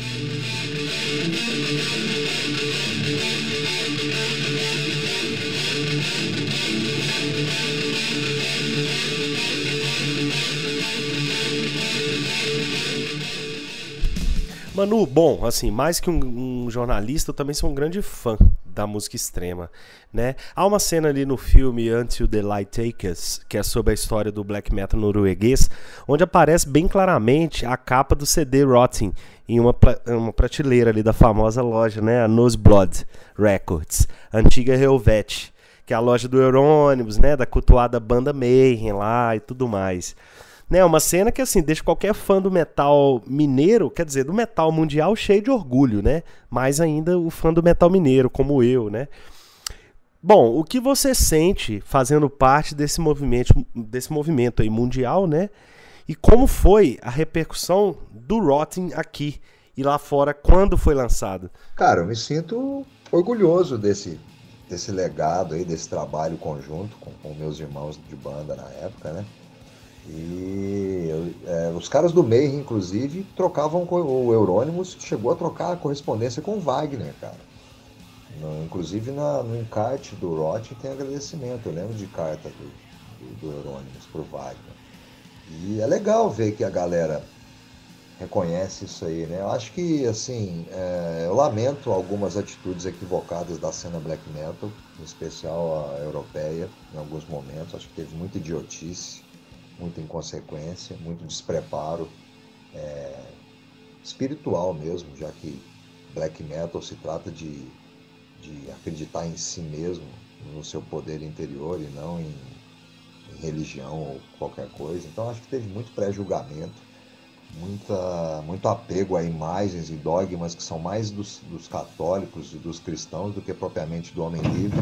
Manu, bom, assim, mais que um, um jornalista, eu também sou um grande fã da música extrema, né? Há uma cena ali no filme Until the Light Takes Us, que é sobre a história do black metal norueguês, onde aparece bem claramente a capa do C D Rotting em uma, uma prateleira ali da famosa loja, né? A Noseblood Records, antiga Helvet, que é a loja do Euronymous, né? Da cultuada banda Mayhem lá e tudo mais. Né, uma cena que assim deixa qualquer fã do metal mineiro, quer dizer, do metal mundial cheio de orgulho, né? Mais ainda o fã do metal mineiro, como eu, né? Bom, o que você sente fazendo parte desse movimento, desse movimento aí mundial, né? E como foi a repercussão do Rotting aqui e lá fora quando foi lançado? Cara, eu me sinto orgulhoso desse, desse legado aí, desse trabalho conjunto com, com meus irmãos de banda na época, né? E é, os caras do Mayhem, inclusive, trocavam com o Euronymous, chegou a trocar a correspondência com o Wagner, cara. No- inclusive na, no encarte do Roth tem agradecimento. Eu lembro de carta do, do, do Euronymous pro Wagner. E é legal ver que a galera reconhece isso aí, né? Eu acho que, assim, é, eu lamento algumas atitudes equivocadas da cena black metal, em especial a europeia, em alguns momentos. Acho que teve muita idiotice, muita inconsequência, muito despreparo espiritual mesmo, já que black metal se trata de, de acreditar em si mesmo, no seu poder interior e não em, em religião ou qualquer coisa. Então acho que teve muito pré-julgamento, muita, muito apego a imagens e dogmas que são mais dos, dos católicos e dos cristãos do que propriamente do homem livre.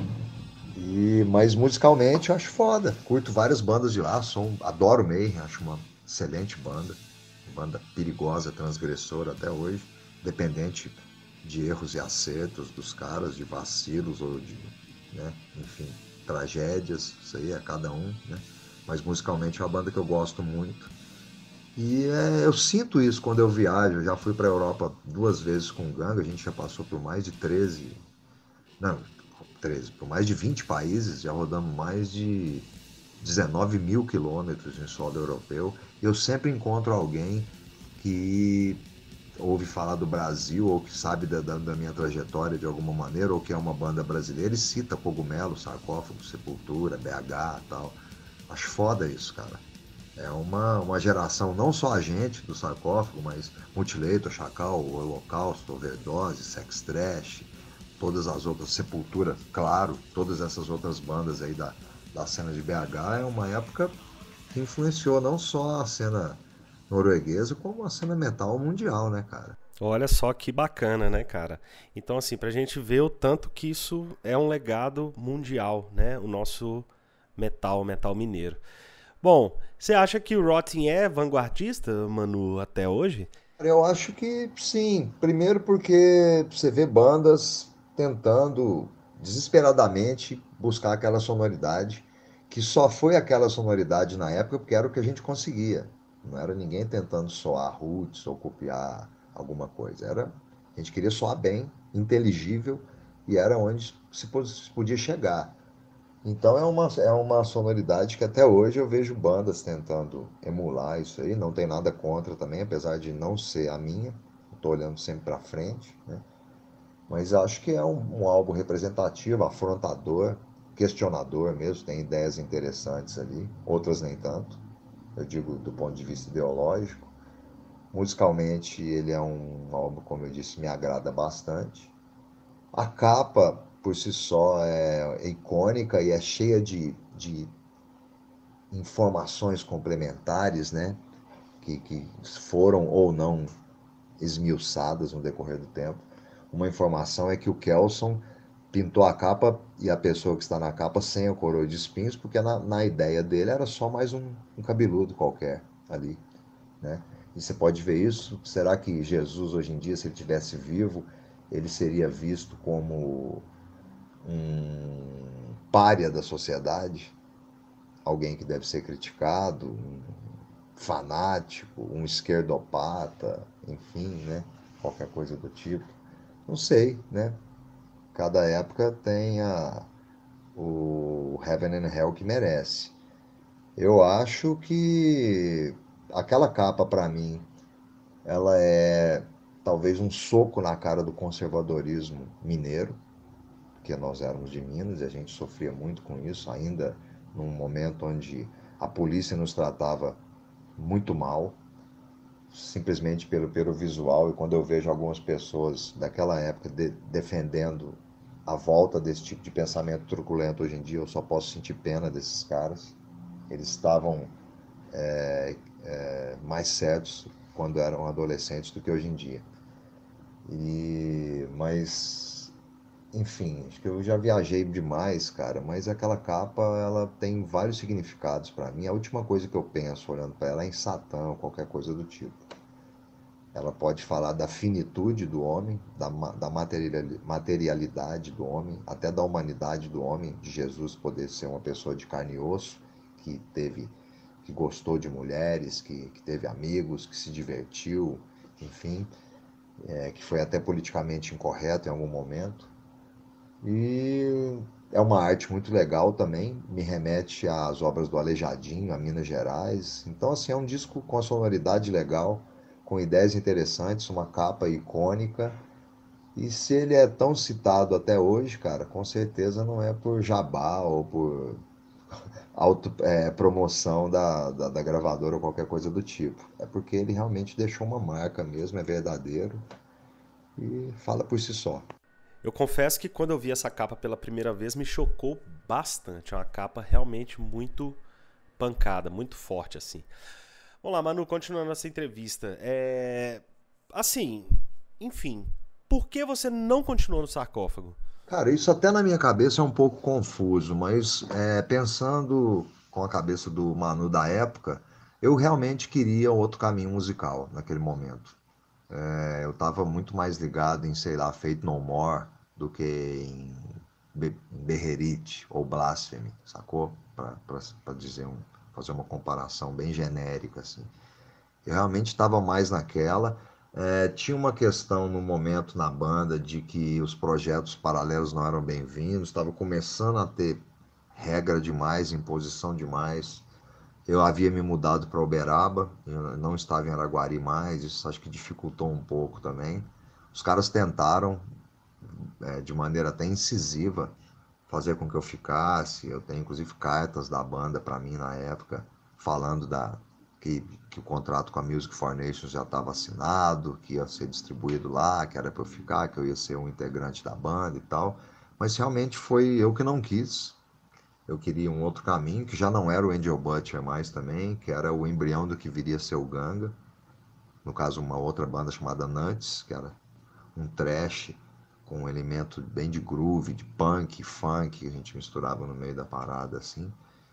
E, mas musicalmente eu acho foda. Curto várias bandas de lá, sou, um- adoro Mayhem, acho uma excelente banda. Banda perigosa, transgressora até hoje, dependente de erros e acertos dos caras, de vacilos ou de, né, enfim, tragédias, isso aí é cada um, né? Mas musicalmente é uma banda que eu gosto muito. E é, eu sinto isso quando eu viajo. Eu já fui para a Europa duas vezes com o Ganga, a gente já passou por mais de treze, não, treze, por mais de vinte países, já rodamos mais de dezenove mil quilômetros em solo europeu. Eu sempre encontro alguém que ouve falar do Brasil ou que sabe da, da, da minha trajetória de alguma maneira, ou que é uma banda brasileira e cita Cogumelo, Sarcófago, Sepultura, B H e tal. Acho foda isso, cara. É uma, uma geração, não só a gente do Sarcófago, mas Mutilator, Chacal, Holocausto, Overdose, Sex Trash, todas as outras, Sepultura, claro, todas essas outras bandas aí da, da cena de B H. É uma época que influenciou não só a cena norueguesa, como a cena metal mundial, né, cara? Olha só que bacana, né, cara? Então, assim, pra gente ver o tanto que isso é um legado mundial, né? O nosso metal, metal mineiro. Bom, você acha que o Rotting é vanguardista, Manu, até hoje? Eu acho que sim. Primeiro porque você vê bandas tentando desesperadamente buscar aquela sonoridade que só foi aquela sonoridade na época porque era o que a gente conseguia. Não era ninguém tentando soar roots ou copiar alguma coisa. Era, a gente queria soar bem, inteligível, e era onde se podia chegar. Então é uma, é uma sonoridade que até hoje eu vejo bandas tentando emular isso aí. Não tem nada contra também, apesar de não ser a minha. Estou olhando sempre para frente, né? Mas acho que é um, um álbum representativo, afrontador, questionador mesmo. Tem ideias interessantes ali, outras nem tanto. Eu digo do ponto de vista ideológico. Musicalmente ele é um álbum, como eu disse, me agrada bastante. A capa por si só é icônica e é cheia de, de informações complementares, né? Que, que foram ou não esmiuçadas no decorrer do tempo. Uma informação é que o Kelson pintou a capa e a pessoa que está na capa sem a coroa de espinhos, porque na, na ideia dele era só mais um, um cabeludo qualquer ali, né? E você pode ver isso. Será que Jesus hoje em dia, se ele tivesse vivo, ele seria visto como um pária da sociedade, alguém que deve ser criticado, um fanático, um esquerdopata, enfim, né? Qualquer coisa do tipo. Não sei, né? Cada época tem a, o Heaven and Hell que merece. Eu acho que aquela capa, para mim, ela é talvez um soco na cara do conservadorismo mineiro, porque nós éramos de Minas e a gente sofria muito com isso, ainda num momento onde a polícia nos tratava muito mal, simplesmente pelo, pelo visual. E quando eu vejo algumas pessoas daquela época de, defendendo a volta desse tipo de pensamento truculento hoje em dia, eu só posso sentir pena desses caras. Eles estavam é, é, mais certos quando eram adolescentes do que hoje em dia. E, mas, enfim, acho que eu já viajei demais, cara, mas aquela capa, ela tem vários significados para mim. A última coisa que eu penso olhando para ela é em Satã ou qualquer coisa do tipo. Ela pode falar da finitude do homem, da, da materialidade do homem, até da humanidade do homem, de Jesus poder ser uma pessoa de carne e osso, que teve, que gostou de mulheres, que, que teve amigos, que se divertiu, enfim, é, que foi até politicamente incorreto em algum momento. E é uma arte muito legal também, me remete às obras do Aleijadinho, a Minas Gerais. Então, assim, é um disco com a sonoridade legal, com ideias interessantes, uma capa icônica. E se ele é tão citado até hoje, cara, com certeza não é por jabá ou por auto, é, promoção da, da, da gravadora ou qualquer coisa do tipo. É porque ele realmente deixou uma marca mesmo, é verdadeiro e fala por si só. Eu confesso que quando eu vi essa capa pela primeira vez me chocou bastante. É uma capa realmente muito pancada, muito forte assim. Vamos lá, Manu, continuando essa entrevista. É... Assim, enfim, por que você não continuou no Sarcófago? Cara, isso até na minha cabeça é um pouco confuso, mas é, pensando com a cabeça do Manu da época, eu realmente queria outro caminho musical naquele momento. É, eu estava muito mais ligado em, sei lá, Faith No More do que em Be Berrerite ou Blasphemy, sacou? Para dizer um, fazer uma comparação bem genérica assim. Eu realmente estava mais naquela. É, tinha uma questão no momento na banda de que os projetos paralelos não eram bem-vindos, estava começando a ter regra demais, imposição demais. Eu havia me mudado para Uberaba, eu não estava em Araguari mais, isso acho que dificultou um pouco também. Os caras tentaram, é, de maneira até incisiva, fazer com que eu ficasse. Eu tenho inclusive cartas da banda para mim na época, falando da, que, que o contrato com a Music for Nations já estava assinado, que ia ser distribuído lá, que era para eu ficar, que eu ia ser um integrante da banda e tal. Mas realmente foi eu que não quis. Eu queria um outro caminho, que já não era o Angel Butcher mais também, que era o embrião do que viria a ser o Ganga. No caso, uma outra banda chamada Nuts, que era um thrash com um elemento bem de groove, de punk, funk, que a gente misturava no meio da parada, assim.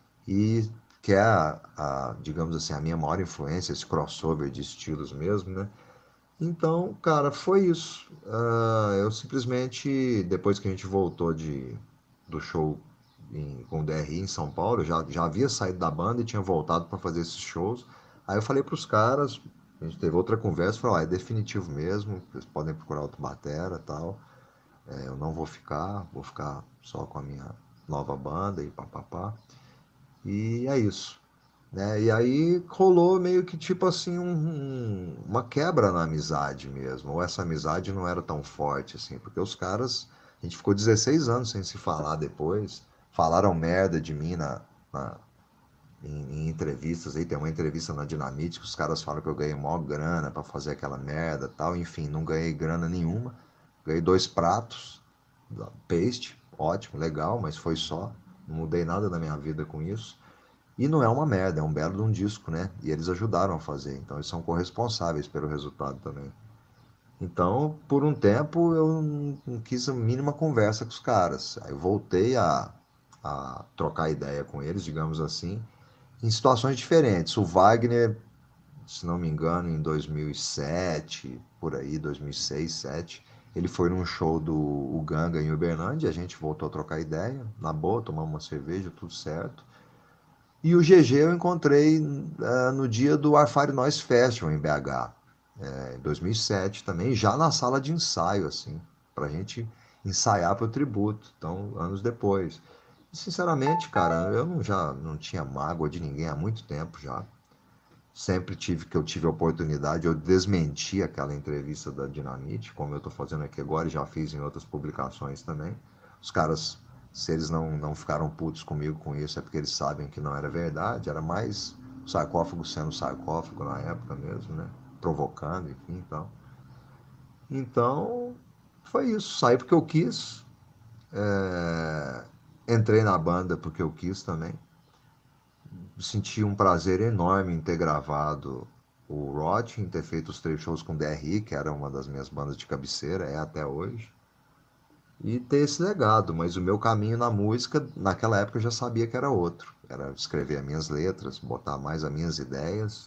E que é, a, a, digamos assim, a minha maior influência, esse crossover de estilos mesmo, né? Então, cara, foi isso. Uh, eu simplesmente, depois que a gente voltou de, do show em, com o D R I em São Paulo, eu já, já havia saído da banda e tinha voltado para fazer esses shows. Aí eu falei para os caras, a gente teve outra conversa, falou, ah, é definitivo mesmo, vocês podem procurar outro batera e tal. É, eu não vou ficar, vou ficar só com a minha nova banda e papapá. E é isso. Né? E aí rolou meio que tipo assim um- um- uma quebra na amizade mesmo. Ou essa amizade não era tão forte assim, porque os caras, a gente ficou dezesseis anos sem se falar depois. Falaram merda de mim na, na- em, em entrevistas. Aí tem uma entrevista na Dinamite que os caras falam que eu ganhei maior grana pra fazer aquela merda, tal. Enfim, não ganhei grana nenhuma. Ganhei dois pratos, paste, ótimo, legal, mas foi só. Não mudei nada da minha vida com isso. E não é uma merda, é um belo de um disco, né? E eles ajudaram a fazer, então eles são corresponsáveis pelo resultado também. Então, por um tempo, eu não, não quis a mínima conversa com os caras. Aí eu voltei a, a trocar ideia com eles, digamos assim, em situações diferentes. O Wagner, se não me engano, em dois mil e sete, por aí, dois mil e seis, dois mil e sete, ele foi num show do Uganga em Uberlândia, a gente voltou a trocar ideia, na boa, tomamos uma cerveja, tudo certo. E o G G eu encontrei uh, no dia do Arfire Noise Festival em B H, é, em dois mil e sete também, já na sala de ensaio, assim, pra gente ensaiar para o tributo, então, anos depois. E, sinceramente, cara, eu não, já não tinha mágoa de ninguém há muito tempo já. Sempre tive que eu tive a oportunidade, eu desmenti aquela entrevista da Dinamite, como eu estou fazendo aqui agora e já fiz em outras publicações também. Os caras, se eles não, não ficaram putos comigo com isso, é porque eles sabem que não era verdade, era mais sarcófago sendo sarcófago na época mesmo, né? Provocando, enfim, então. Então, foi isso. Saí porque eu quis, é... entrei na banda porque eu quis também. Senti um prazer enorme em ter gravado o Rot, em ter feito os três shows com o D R I, que era uma das minhas bandas de cabeceira, é até hoje, e ter esse legado. Mas o meu caminho na música, naquela época eu já sabia que era outro. Era escrever as minhas letras, botar mais as minhas ideias,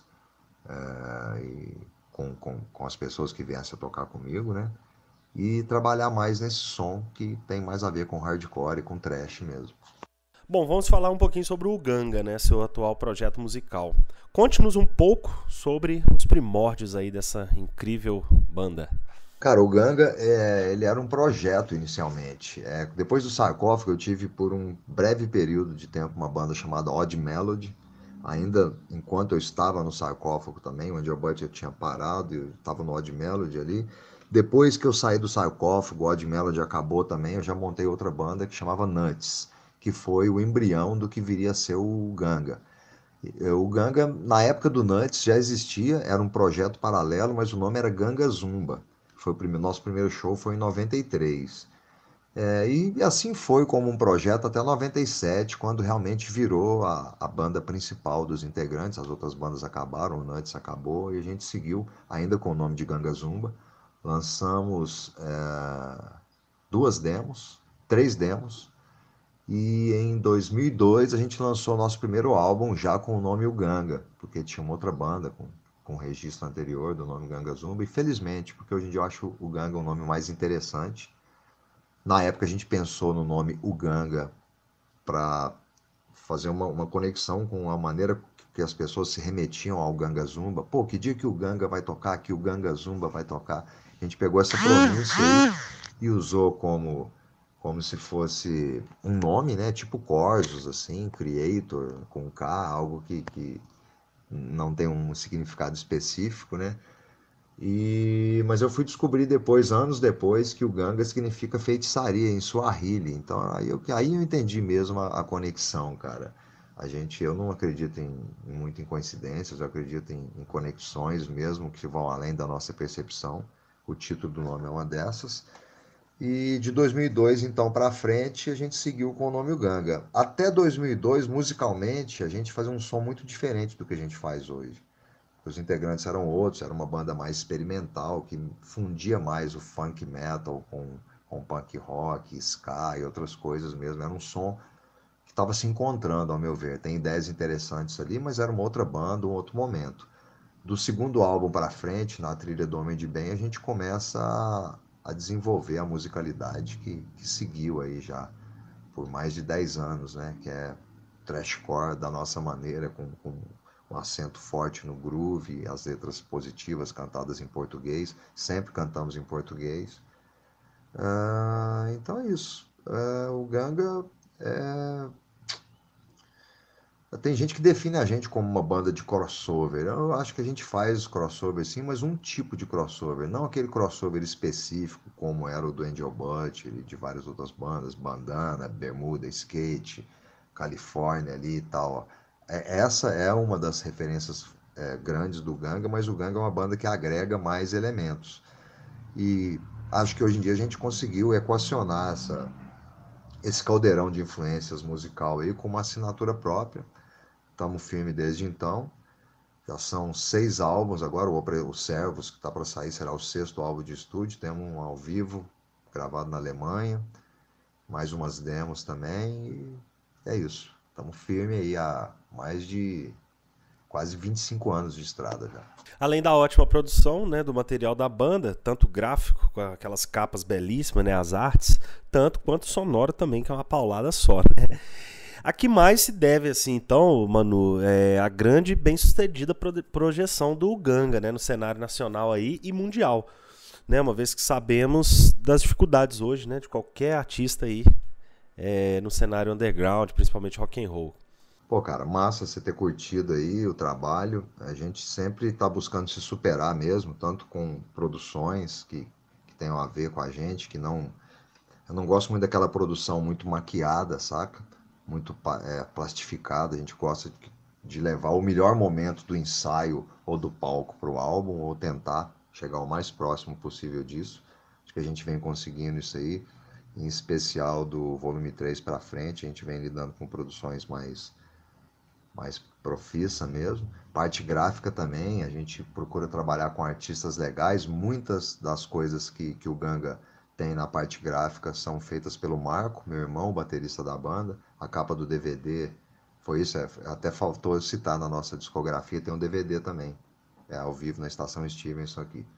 é, e com, com, com as pessoas que viessem a tocar comigo, né? E trabalhar mais nesse som que tem mais a ver com hardcore e com thrash mesmo. Bom, vamos falar um pouquinho sobre o Uganga, né, seu atual projeto musical. Conte-nos um pouco sobre os primórdios aí dessa incrível banda. Cara, o Ganga, é, ele era um projeto inicialmente. É, depois do Sarcófago, eu tive por um breve período de tempo uma banda chamada Odd Melody. Ainda enquanto eu estava no Sarcófago também, onde o Butcher tinha parado, eu estava no Odd Melody ali. Depois que eu saí do Sarcófago, o Odd Melody acabou também, eu já montei outra banda que chamava Nuts, que foi o embrião do que viria a ser o Ganga. O Ganga, na época do Nuts, já existia, era um projeto paralelo, mas o nome era Ganga Zumba. Foi o primeiro, nosso primeiro show foi em noventa e três. É, e assim foi como um projeto até noventa e sete, quando realmente virou a, a banda principal dos integrantes. As outras bandas acabaram, o Nuts acabou e a gente seguiu ainda com o nome de Ganga Zumba. Lançamos é, duas demos, três demos. E em dois mil e dois a gente lançou o nosso primeiro álbum já com o nome Uganga, porque tinha uma outra banda com, com um registro anterior do nome Ganga Zumba. E felizmente, porque hoje em dia eu acho o Ganga um nome mais interessante. Na época a gente pensou no nome Uganga para fazer uma, uma conexão com a maneira que as pessoas se remetiam ao Ganga Zumba. Pô, que dia que o Ganga vai tocar, que o Ganga Zumba vai tocar. A gente pegou essa pronúncia aí e usou como como se fosse um nome, né? Tipo Corsos, assim, Creator, com K, algo que, que não tem um significado específico, né? E, mas eu fui descobrir depois, anos depois, que o Ganga significa feitiçaria em Swahili. Então aí eu, aí eu entendi mesmo a, a conexão, cara. A gente, eu não acredito em, em muito em coincidências, eu acredito em, em conexões mesmo que vão além da nossa percepção. O título do nome é uma dessas. E de dois mil e dois, então, para frente, a gente seguiu com o nome Uganga. Até dois mil e dois, musicalmente, a gente fazia um som muito diferente do que a gente faz hoje. Os integrantes eram outros, era uma banda mais experimental, que fundia mais o funk metal com, com punk rock, ska e outras coisas mesmo. Era um som que estava se encontrando, ao meu ver. Tem ideias interessantes ali, mas era uma outra banda, um outro momento. Do segundo álbum para frente, na trilha do Homem de Bem, a gente começa a a desenvolver a musicalidade que, que seguiu aí já por mais de dez anos, né? Que é thrashcore da nossa maneira, com, com um acento forte no groove, as letras positivas cantadas em português, sempre cantamos em português. Ah, então é isso. É, o Ganga é... Tem gente que define a gente como uma banda de crossover. Eu acho que a gente faz crossover sim, mas um tipo de crossover, não aquele crossover específico como era o do Angel Butcher e de várias outras bandas, Bandana, Bermuda, Skate, Califórnia ali e tal. É, essa é uma das referências é, grandes do Ganga, mas o Ganga é uma banda que agrega mais elementos. E acho que hoje em dia a gente conseguiu equacionar essa, esse caldeirão de influências musical aí com uma assinatura própria. Estamos firmes desde então. Já são seis álbuns agora. O Servos, que está para sair, será o sexto álbum de estúdio. Temos um ao vivo, gravado na Alemanha. Mais umas demos também. E é isso. Estamos firmes aí há mais de quase vinte e cinco anos de estrada já. Além da ótima produção, né, do material da banda, tanto gráfico, com aquelas capas belíssimas, né, as artes, tanto quanto sonoro também, que é uma paulada só, né? A que mais se deve, assim, então, Manu, é a grande e bem-sucedida projeção do Ganga, né, no cenário nacional aí e mundial, né, uma vez que sabemos das dificuldades hoje, né, de qualquer artista aí é, no cenário underground, principalmente rock and roll. Pô, cara, massa você ter curtido aí o trabalho. A gente sempre está buscando se superar mesmo, tanto com produções que, que tenham a ver com a gente, que não... Eu não gosto muito daquela produção muito maquiada, saca? Muito é, plastificada. A gente gosta de, de levar o melhor momento do ensaio ou do palco para o álbum, ou tentar chegar o mais próximo possível disso. Acho que a gente vem conseguindo isso aí. Em especial do volume três para frente, a gente vem lidando com produções mais... mais profissa mesmo. Parte gráfica também, a gente procura trabalhar com artistas legais. Muitas das coisas que, que o Ganga tem na parte gráfica são feitas pelo Marco, meu irmão, baterista da banda. A capa do D V D foi isso, é, até faltou citar na nossa discografia, tem um D V D também, é ao vivo na Estação Stevenson aqui.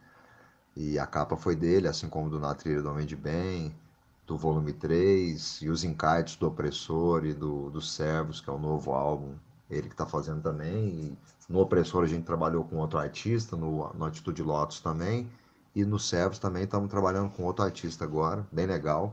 E a capa foi dele, assim como do Na Trilha do Homem de Bem, do volume três, e os encartes do Opressor e do, do Servos, que é o novo álbum, ele que está fazendo também. E no Opressor a gente trabalhou com outro artista, no, no Atitude Lotus também, e no Servos também estamos trabalhando com outro artista agora, bem legal.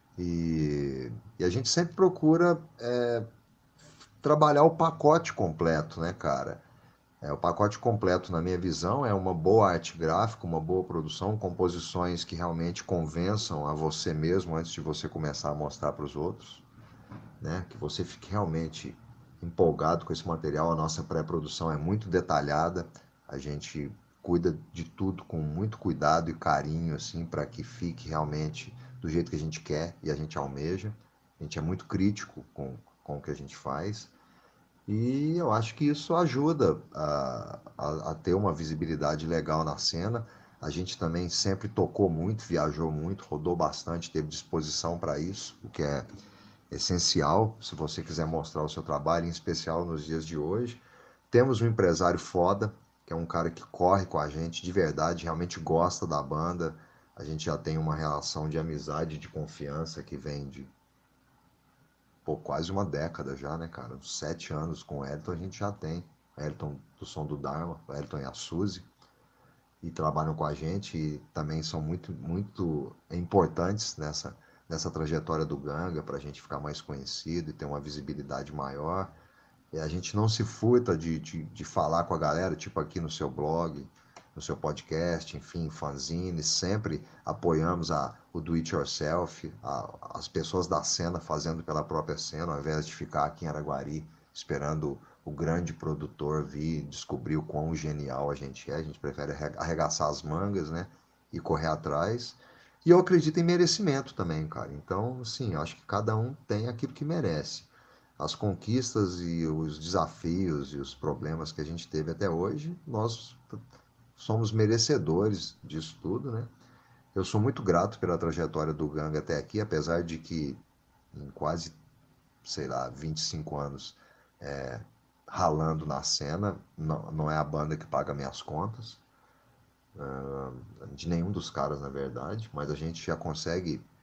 E, e a gente sempre procura é, trabalhar o pacote completo, né, cara? É, o pacote completo, na minha visão, é uma boa arte gráfica, uma boa produção, composições que realmente convençam a você mesmo antes de você começar a mostrar para os outros, né? Que você fique realmente empolgado com esse material. A nossa pré-produção é muito detalhada, a gente cuida de tudo com muito cuidado e carinho, assim, para que fique realmente do jeito que a gente quer e a gente almeja. A gente é muito crítico com, com o que a gente faz. E eu acho que isso ajuda a, a, a ter uma visibilidade legal na cena. A gente também sempre tocou muito, viajou muito, rodou bastante, teve disposição para isso, o que é essencial se você quiser mostrar o seu trabalho, em especial nos dias de hoje. Temos um empresário foda, que é um cara que corre com a gente de verdade, realmente gosta da banda. A gente já tem uma relação de amizade, de confiança que vem de pô, quase uma década já, né, cara? Uns sete anos com o Elton a gente já tem. O Elton do Som do Dharma, o Elton e a Suzy, e trabalham com a gente e também são muito, muito importantes nessa, nessa trajetória do Ganga, para a gente ficar mais conhecido e ter uma visibilidade maior. E a gente não se furta de, de, de falar com a galera, tipo aqui no seu blog, no seu podcast, enfim, fanzine, sempre apoiamos a, o do it yourself, a, as pessoas da cena fazendo pela própria cena, ao invés de ficar aqui em Araguari esperando o grande produtor vir descobrir o quão genial a gente é. A gente prefere arregaçar as mangas, né, e correr atrás. E eu acredito em merecimento também, cara. Então, sim, eu acho que cada um tem aquilo que merece. As conquistas e os desafios e os problemas que a gente teve até hoje, nós somos merecedores disso tudo, né? Eu sou muito grato pela trajetória do Ganga até aqui, apesar de que em quase, sei lá, vinte e cinco anos é, ralando na cena, não, não é a banda que paga minhas contas, uh, de nenhum dos caras, na verdade, mas a gente já consegue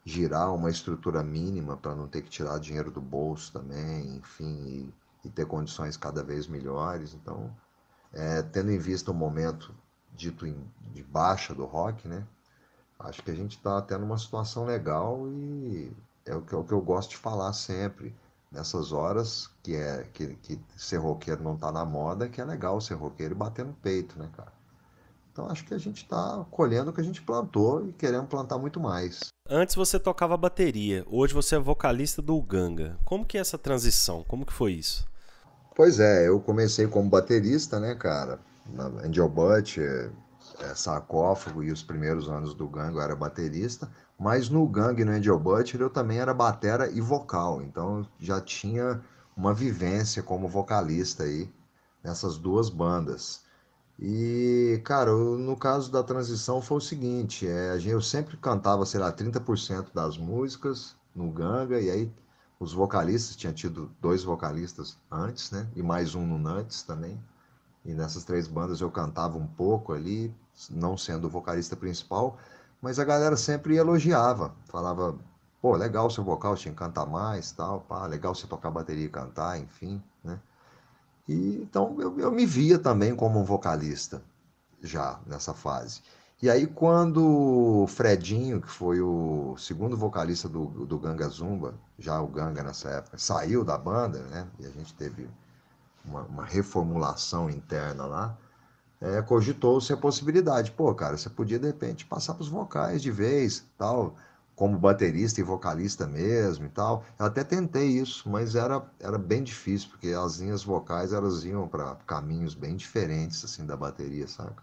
girar uma estrutura mínima para não ter que tirar dinheiro do bolso também, enfim, e, e ter condições cada vez melhores. Então, é, tendo em vista o momento dito em, de baixa do rock, né? Acho que a gente está tendo uma situação legal e é o que, é o que eu gosto de falar sempre. Nessas horas que é que, que ser roqueiro não tá na moda, que é legal ser roqueiro e bater no peito, né, cara? Então acho que a gente está colhendo o que a gente plantou e queremos plantar muito mais. Antes você tocava bateria, hoje você é vocalista do Uganga. Como que é essa transição? Como que foi isso? Pois é, eu comecei como baterista, né, cara? Na Angel Butt, é, é, Sarcófago e os primeiros anos do Gang eu era baterista, mas no Gang e no Angel Butt eu também era batera e vocal, então eu já tinha uma vivência como vocalista aí nessas duas bandas. E, cara, eu- no caso da transição foi o seguinte, é, a gente- eu sempre cantava, sei lá, trinta por cento das músicas no Ganga, e aí os vocalistas, tinha tido dois vocalistas antes, né? E mais um no Nuts também. E nessas três bandas eu cantava um pouco ali, não sendo o vocalista principal, mas a galera sempre elogiava, falava, pô, legal o seu vocal, tinha que cantar mais, tal, pá, legal você tocar bateria e cantar, enfim, né? E então eu, eu me via também como um vocalista já nessa fase. E aí quando o Fredinho, que foi o segundo vocalista do, do Ganga Zumba, já o Ganga nessa época, saiu da banda, né? E a gente teve uma, uma reformulação interna lá, é, cogitou-se a possibilidade. Pô, cara, você podia de repente passar para os vocais de vez, tal, como baterista e vocalista mesmo e tal. Eu até tentei isso, mas era, era bem difícil, porque as linhas vocais elas iam para caminhos bem diferentes assim da bateria, saca?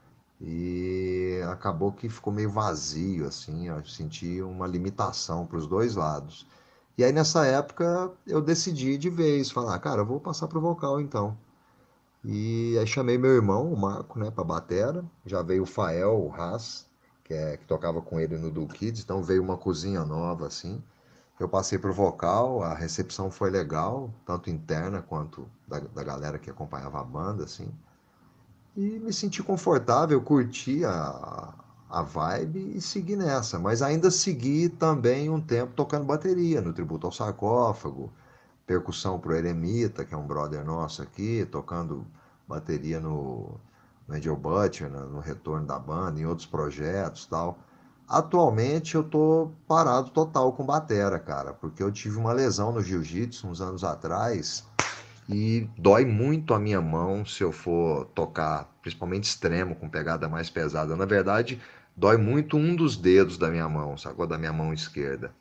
E acabou que ficou meio vazio, assim, eu senti uma limitação para os dois lados. E aí nessa época eu decidi de vez, falar, cara, eu vou passar pro vocal então. E aí chamei meu irmão, o Marco, né, pra batera. Já veio o Fael, o Haas, que, é, que tocava com ele no Do Kids, então veio uma cozinha nova, assim. Eu passei pro vocal, a recepção foi legal, tanto interna quanto da, da galera que acompanhava a banda, assim. E me senti confortável, curti a, a vibe e segui nessa. Mas ainda segui também um tempo tocando bateria, no Tributo ao Sarcófago, percussão pro Eremita, que é um brother nosso aqui, tocando bateria no, no Angel Butcher, no, no retorno da banda, em outros projetos tal. Atualmente eu tô parado total com batera, cara, porque eu tive uma lesão no jiu-jitsu uns anos atrás e dói muito a minha mão se eu for tocar, principalmente extremo, com pegada mais pesada. Na verdade, dói muito um dos dedos da minha mão, sacou? Da minha mão esquerda.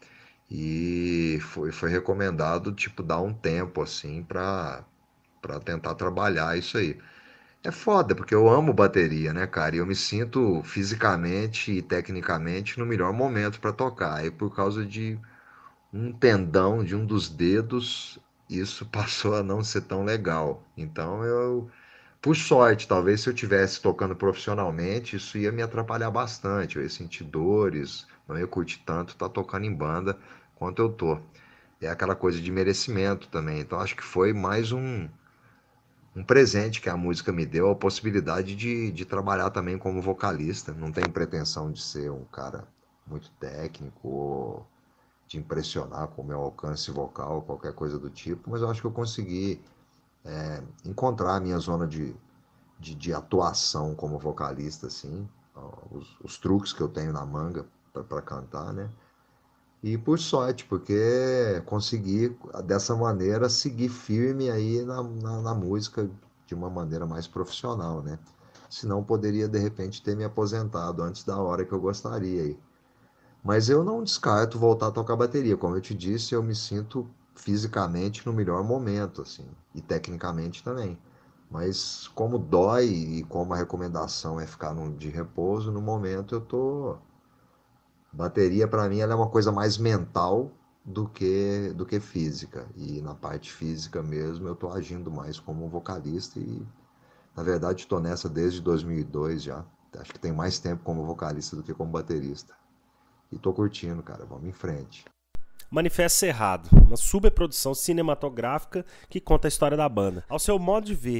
E foi, foi recomendado, tipo, dar um tempo, assim, pra, pra tentar trabalhar isso aí. É foda, porque eu amo bateria, né, cara? E eu me sinto fisicamente e tecnicamente no melhor momento pra tocar. E por causa de um tendão de um dos dedos, isso passou a não ser tão legal. Então eu, por sorte, talvez se eu tivesse tocando profissionalmente, isso ia me atrapalhar bastante. Eu ia sentir dores, não ia curtir tanto estar tocando em banda quanto eu tô. É aquela coisa de merecimento também. Então acho que foi mais um, um presente que a música me deu, a possibilidade de, de trabalhar também como vocalista. Não tenho pretensão de ser um cara muito técnico ou de impressionar com o meu alcance vocal, qualquer coisa do tipo, mas eu acho que eu consegui é, encontrar a minha zona de, de, de atuação como vocalista, assim, os, os truques que eu tenho na manga para cantar, né? E por sorte, porque consegui dessa maneira seguir firme aí na, na, na música de uma maneira mais profissional, né? Senão poderia de repente ter me aposentado antes da hora que eu gostaria aí. Mas eu não descarto voltar a tocar bateria. Como eu te disse, eu me sinto fisicamente no melhor momento, assim, e tecnicamente também. Mas como dói e como a recomendação é ficar no, de repouso, no momento eu tô. Bateria para mim ela é uma coisa mais mental do que do que física. E na parte física mesmo eu tô agindo mais como um vocalista e na verdade estou nessa desde dois mil e dois já. Acho que tem mais tempo como vocalista do que como baterista. E tô curtindo, cara. Vamos em frente. Manifesto Cerrado, uma superprodução cinematográfica que conta a história da banda. Ao seu modo de ver,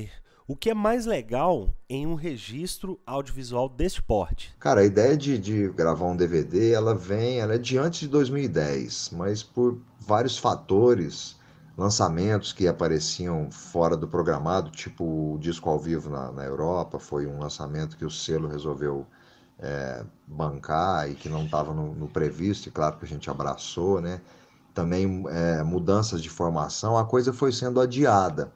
O que é mais legal em um registro audiovisual deste porte? Cara, a ideia de, de gravar um D V D, ela vem, ela é de antes de dois mil e dez, mas por vários fatores, lançamentos que apareciam fora do programado, tipo o disco ao vivo na, na Europa, foi um lançamento que o selo resolveu é, bancar e que não estava no, no previsto, e claro que a gente abraçou, né? Também é, mudanças de formação, a coisa foi sendo adiada.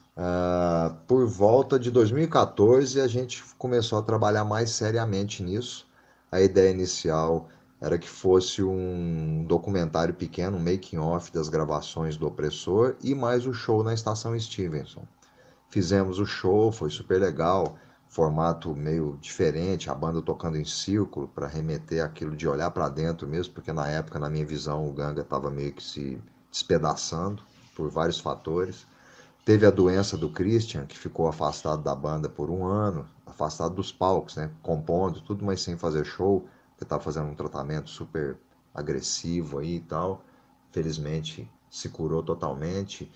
Uh, por volta de dois mil e quatorze, a gente começou a trabalhar mais seriamente nisso. A ideia inicial era que fosse um documentário pequeno, um making-of das gravações do Opressor e mais o show na Estação Stevenson. Fizemos o show, foi super legal, formato meio diferente, a banda tocando em círculo para remeter aquilo de olhar para dentro mesmo, porque na época, na minha visão, o Ganga estava meio que se despedaçando por vários fatores. Teve a doença do Christian, que ficou afastado da banda por um ano, afastado dos palcos, né? Compondo, tudo, mas sem fazer show, porque estava fazendo um tratamento super agressivo aí e tal. Felizmente se curou totalmente.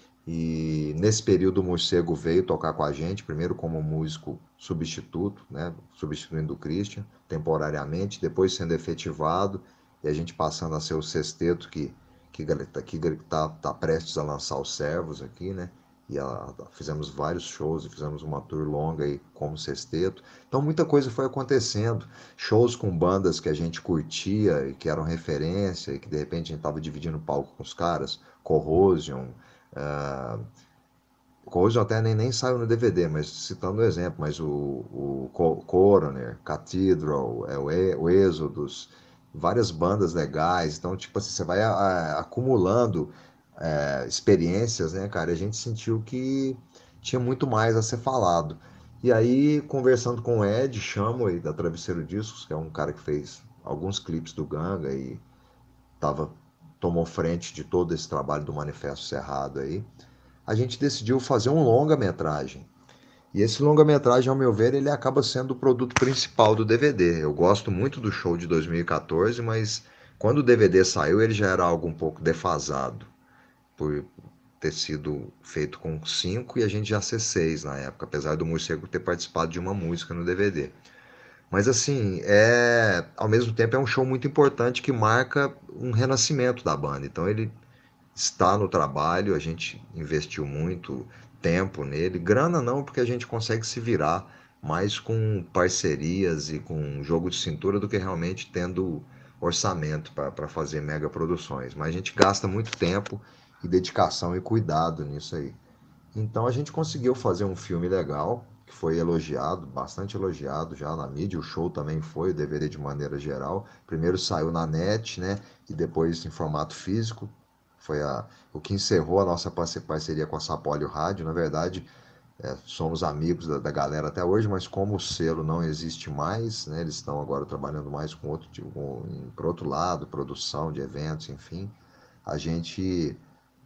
E nesse período o Morcego veio tocar com a gente, primeiro como músico substituto, né? Substituindo o Christian, temporariamente, depois sendo efetivado, e a gente passando a ser o sexteto que que está tá prestes a lançar os Servos aqui, né? E a, fizemos vários shows e fizemos uma tour longa aí como sexteto. Então muita coisa foi acontecendo. Shows com bandas que a gente curtia e que eram referência e que de repente a gente estava dividindo palco com os caras. Corrosion. Uh, Corrosion até nem, nem saiu no D V D, mas citando o exemplo, mas o, o Coroner, Cathedral, é, o, e, o Exodus, várias bandas legais. Então tipo assim, você vai a, a, acumulando É, experiências, né, cara? A gente sentiu que tinha muito mais a ser falado. E aí, conversando com o Ed Shumway, da Travesseiro Discos, que é um cara que fez alguns clipes do Ganga e tava, tomou frente de todo esse trabalho do Manifesto Cerrado aí, a gente decidiu fazer um longa-metragem. E esse longa-metragem, ao meu ver, ele acaba sendo o produto principal do D V D. Eu gosto muito do show de dois mil e quatorze, mas quando o D V D saiu, ele já era algo um pouco defasado, por ter sido feito com cinco e a gente já ser seis na época, apesar do Morcego ter participado de uma música no D V D. Mas assim, é ao mesmo tempo é um show muito importante que marca um renascimento da banda. Então ele está no trabalho, a gente investiu muito tempo nele, grana não, porque a gente consegue se virar mais com parcerias e com jogo de cintura do que realmente tendo orçamento para fazer mega produções. Mas a gente gasta muito tempo e dedicação e cuidado nisso aí. Então a gente conseguiu fazer um filme legal, que foi elogiado, bastante elogiado já na mídia, o show também foi, o D V D de maneira geral. Primeiro saiu na net, né, e depois em formato físico. Foi a, o que encerrou a nossa parceria com a Sapólio Rádio. Na verdade, é, somos amigos da, da galera até hoje, mas como o selo não existe mais, né, eles estão agora trabalhando mais com outro tipo, com, por outro lado, produção de eventos, enfim, a gente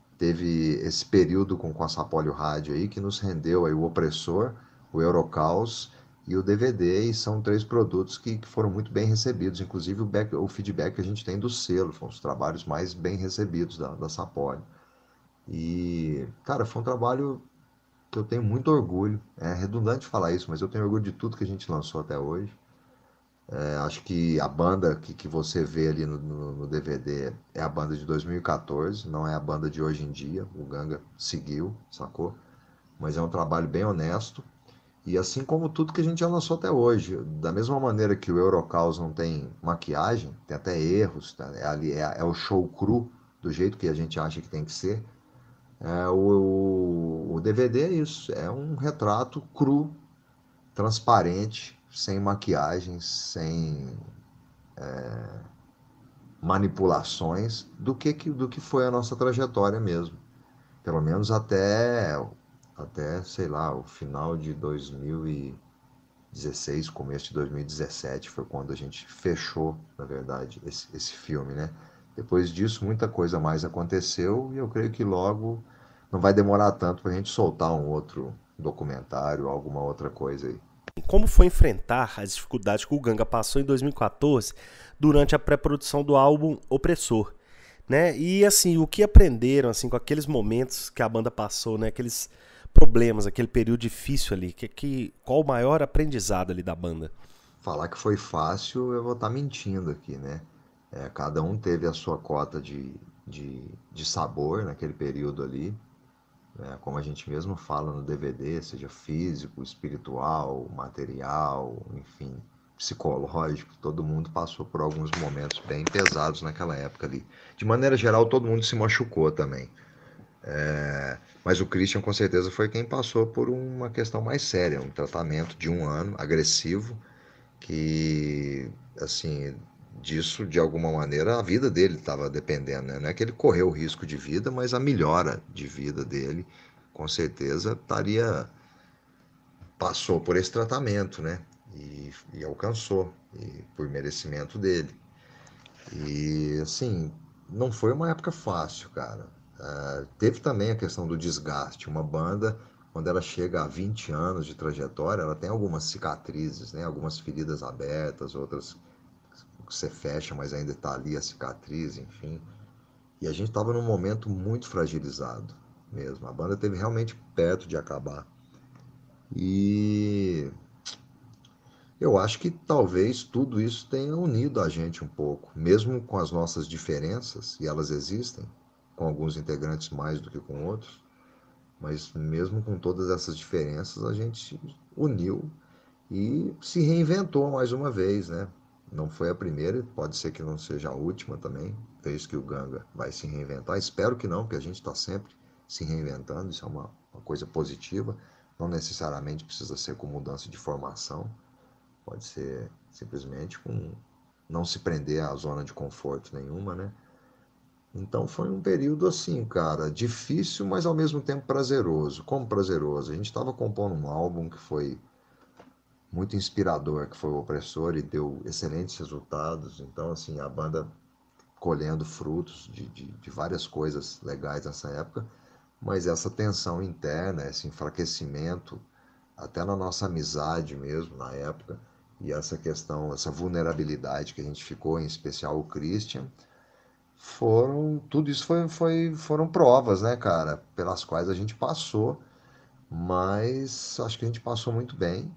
teve esse período com, com a Sapólio Rádio aí que nos rendeu aí o Opressor, o Eurocaus e o D V D, e são três produtos que, que foram muito bem recebidos, inclusive o, back, o feedback que a gente tem do selo, foram os trabalhos mais bem recebidos da, da Sapólio. E, cara, foi um trabalho que eu tenho muito orgulho, é redundante falar isso, mas eu tenho orgulho de tudo que a gente lançou até hoje. É, acho que a banda que, que você vê ali no, no, no D V D é a banda de dois mil e quatorze, não é a banda de hoje em dia. O Ganga seguiu, sacou? Mas é um trabalho bem honesto. E assim como tudo que a gente já lançou até hoje. Da mesma maneira que o Eurocaus não tem maquiagem, tem até erros, tá? é, ali, é, é o show cru, do jeito que a gente acha que tem que ser. É, o, o D V D é isso, é um retrato cru, transparente, sem maquiagem, sem é, manipulações do que, do que foi a nossa trajetória mesmo. Pelo menos até, até, sei lá, o final de dois mil e dezesseis, começo de dois mil e dezessete, foi quando a gente fechou, na verdade, esse, esse filme, né? Depois disso, muita coisa mais aconteceu e eu creio que logo não vai demorar tanto para a gente soltar um outro documentário, alguma outra coisa aí. Como foi enfrentar as dificuldades que o Ganga passou em dois mil e quatorze durante a pré-produção do álbum Opressor, né? E assim, o que aprenderam assim com aqueles momentos que a banda passou, né? Aqueles problemas, aquele período difícil ali? Que, que, qual o maior aprendizado ali da banda? Falar que foi fácil, eu vou estar mentindo aqui, né? É, cada um teve a sua cota de, de, de sabor naquele período ali, né? Como a gente mesmo fala no D V D, seja físico, espiritual, material, enfim, psicológico, todo mundo passou por alguns momentos bem pesados naquela época ali. De maneira geral, todo mundo se machucou também. É, mas o Christian com certeza foi quem passou por uma questão mais séria, um tratamento de um ano agressivo, que, assim, disso, de alguma maneira, a vida dele estava dependendo, né? Não é que ele correu o risco de vida, mas a melhora de vida dele, com certeza, estaria, passou por esse tratamento, né? E, e alcançou, e por merecimento dele. E, assim, não foi uma época fácil, cara. Uh, teve também a questão do desgaste. Uma banda, quando ela chega a vinte anos de trajetória, ela tem algumas cicatrizes, né? Algumas feridas abertas, outras que você fecha, mas ainda está ali a cicatriz, enfim. E a gente estava num momento muito fragilizado mesmo. A banda teve realmente perto de acabar. E eu acho que talvez tudo isso tenha unido a gente um pouco, mesmo com as nossas diferenças, e elas existem, com alguns integrantes mais do que com outros, mas mesmo com todas essas diferenças, a gente uniu e se reinventou mais uma vez, né? Não foi a primeira, pode ser que não seja a última também, vez que o Ganga vai se reinventar. Espero que não, porque a gente está sempre se reinventando, isso é uma, uma coisa positiva, não necessariamente precisa ser com mudança de formação. Pode ser simplesmente com não se prender à zona de conforto nenhuma, né? Então foi um período assim, cara, difícil, mas ao mesmo tempo prazeroso. Como prazeroso? A gente estava compondo um álbum que foi muito inspirador, que foi o Opressor, e deu excelentes resultados. Então, assim, a banda colhendo frutos de, de, de várias coisas legais nessa época, mas essa tensão interna, esse enfraquecimento, até na nossa amizade mesmo, na época, e essa questão, essa vulnerabilidade que a gente ficou, em especial o Christian, foram, tudo isso foi, foi, foram provas, né, cara, pelas quais a gente passou, mas acho que a gente passou muito bem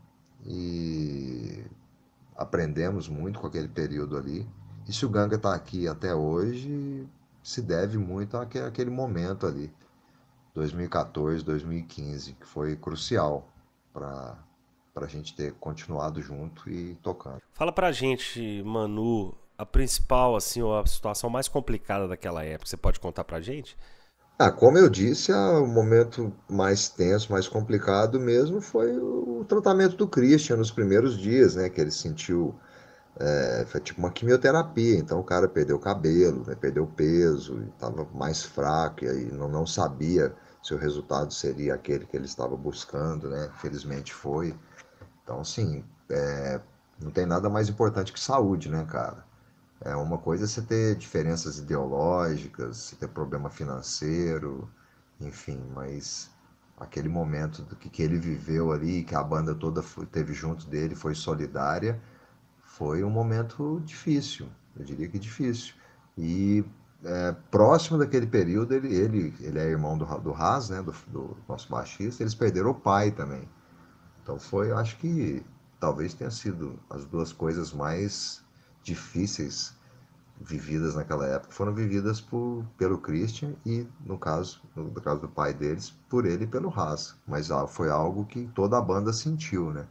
e aprendemos muito com aquele período ali. E se o Ganga está aqui até hoje, se deve muito àquele momento ali, dois mil e quatorze, dois mil e quinze, que foi crucial para para a gente ter continuado junto e tocando. Fala pra gente, Manu, a principal, assim, ou a situação mais complicada daquela época, você pode contar pra gente? Ah, como eu disse, o momento mais tenso, mais complicado mesmo foi o tratamento do Christian nos primeiros dias, né? Que ele sentiu, é, foi tipo uma quimioterapia, então o cara perdeu o cabelo, né, perdeu peso, estava mais fraco e aí não, não sabia se o resultado seria aquele que ele estava buscando, né? Felizmente foi. Então, assim, é, não tem nada mais importante que saúde, né, cara? É uma coisa é você ter diferenças ideológicas, você ter problema financeiro, enfim, mas aquele momento do que, que ele viveu ali, que a banda toda foi, teve junto dele, foi solidária, foi um momento difícil, eu diria que difícil. E é, próximo daquele período, ele, ele, ele é irmão do, do Haas, né, do, do nosso baixista, eles perderam o pai também. Então foi, eu acho que talvez tenha sido as duas coisas mais difíceis vividas naquela época, foram vividas por, pelo Christian e, no caso, no, no caso do pai deles, por ele e pelo Haas. Mas foi algo que toda a banda sentiu, né?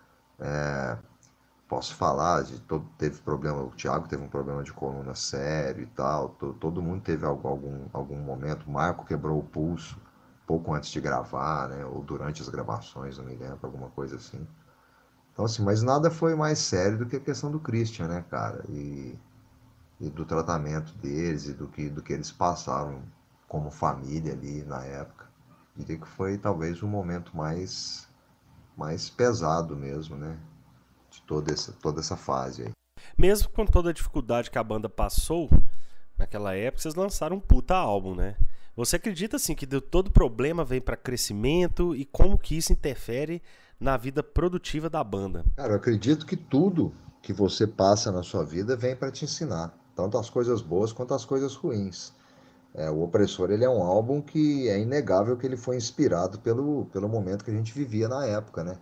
É, posso falar, de todo, teve problema, o Thiago teve um problema de coluna sério e tal, to, todo mundo teve algum, algum, algum momento, o Marco quebrou o pulso pouco antes de gravar, né? Ou durante as gravações, não me lembro, alguma coisa assim. Então, assim, mas nada foi mais sério do que a questão do Christian, né, cara? E, e do tratamento deles e do que, do que eles passaram como família ali na época. Diria que foi talvez o momento mais, mais pesado mesmo, né? De toda essa, toda essa fase aí. Mesmo com toda a dificuldade que a banda passou naquela época, vocês lançaram um puta álbum, né? Você acredita, assim, que todo problema vem para crescimento e como que isso interfere na vida produtiva da banda? Cara, eu acredito que tudo que você passa na sua vida vem para te ensinar, tanto as coisas boas quanto as coisas ruins. É, o Opressor, ele é um álbum que é inegável que ele foi inspirado pelo, pelo momento que a gente vivia na época, né?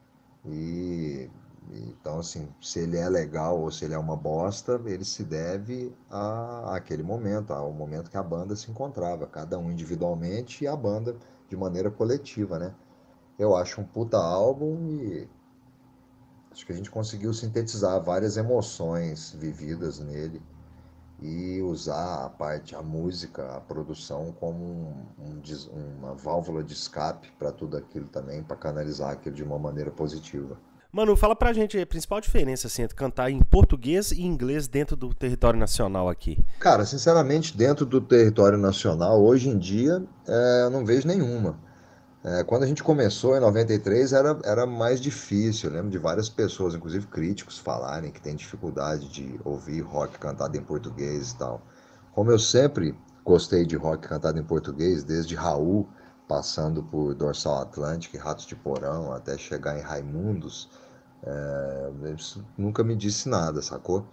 E então, assim, se ele é legal ou se ele é uma bosta, ele se deve a, àquele momento, ao momento que a banda se encontrava, cada um individualmente e a banda de maneira coletiva, né? Eu acho um puta álbum e acho que a gente conseguiu sintetizar várias emoções vividas nele e usar a parte, a música, a produção como um, um des- uma válvula de escape para tudo aquilo também, para canalizar aquilo de uma maneira positiva. Mano, fala pra gente a principal diferença assim, entre cantar em português e inglês dentro do território nacional aqui. Cara, sinceramente, dentro do território nacional, hoje em dia, é, eu não vejo nenhuma. É, quando a gente começou em noventa e três era, era mais difícil. Eu lembro de várias pessoas, inclusive críticos, falarem que tem dificuldade de ouvir rock cantado em português e tal. Como eu sempre gostei de rock cantado em português, desde Raul, passando por Dorsal Atlântico e Ratos de Porão, até chegar em Raimundos, é, isso nunca me disse nada, sacou?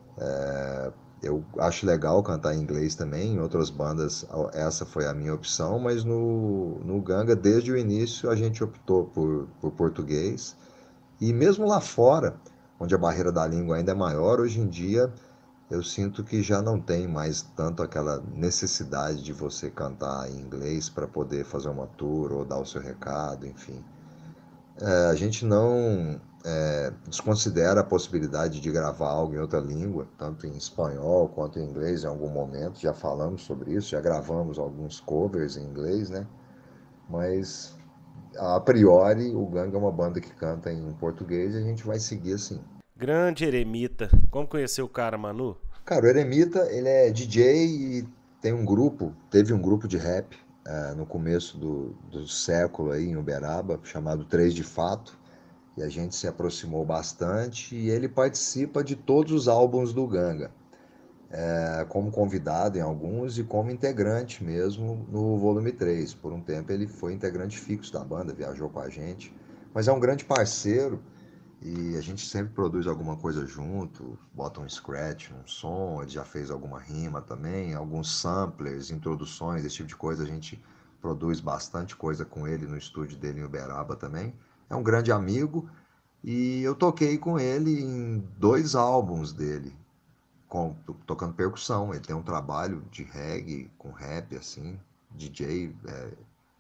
Eu acho legal cantar em inglês também, em outras bandas essa foi a minha opção, mas no, no Ganga, desde o início, a gente optou por, por português. E mesmo lá fora, onde a barreira da língua ainda é maior, hoje em dia eu sinto que já não tem mais tanto aquela necessidade de você cantar em inglês para poder fazer uma tour ou dar o seu recado, enfim. É, a gente não é, desconsidera a possibilidade de gravar algo em outra língua, tanto em espanhol quanto em inglês em algum momento. Já falamos sobre isso, já gravamos alguns covers em inglês, né? Mas a priori o Ganga é uma banda que canta em português e a gente vai seguir assim. Grande Eremita. Como conheceu o cara, Manu? Cara, o Eremita, ele é D J e tem um grupo, teve um grupo de rap é, no começo do, do século aí em Uberaba, chamado Três de Fato. E a gente se aproximou bastante e ele participa de todos os álbuns do Ganga, é, como convidado em alguns e como integrante mesmo no volume três. Por um tempo ele foi integrante fixo da banda, viajou com a gente, mas é um grande parceiro e a gente sempre produz alguma coisa junto, bota um scratch, um som, ele já fez alguma rima também, alguns samplers, introduções, esse tipo de coisa a gente produz bastante coisa com ele no estúdio dele em Uberaba também. É um grande amigo e eu toquei com ele em dois álbuns dele, com, tocando percussão. Ele tem um trabalho de reggae com rap, assim, D J, é,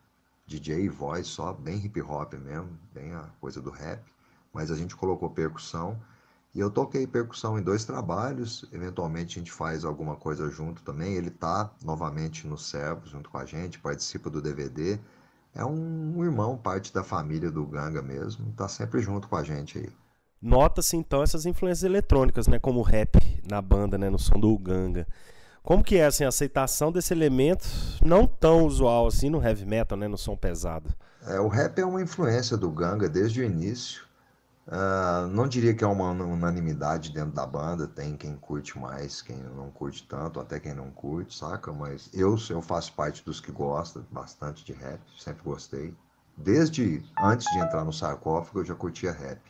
D J e voz só, bem hip hop mesmo, bem a coisa do rap. Mas a gente colocou percussão e eu toquei percussão em dois trabalhos. Eventualmente a gente faz alguma coisa junto também. Ele tá novamente no Servo junto com a gente, participa do D V D. É um irmão, parte da família do Ganga mesmo, tá sempre junto com a gente aí. Nota-se então essas influências eletrônicas, né, como o rap na banda, né, no som do Ganga. Como que é assim, a aceitação desse elemento não tão usual assim no heavy metal, né, no som pesado? É, o rap é uma influência do Ganga desde o início. Ah, não diria que é uma unanimidade dentro da banda, tem quem curte mais, quem não curte tanto, até quem não curte, saca? Mas eu, eu faço parte dos que gostam bastante de rap, sempre gostei. Desde antes de entrar no sarcófago eu já curtia rap.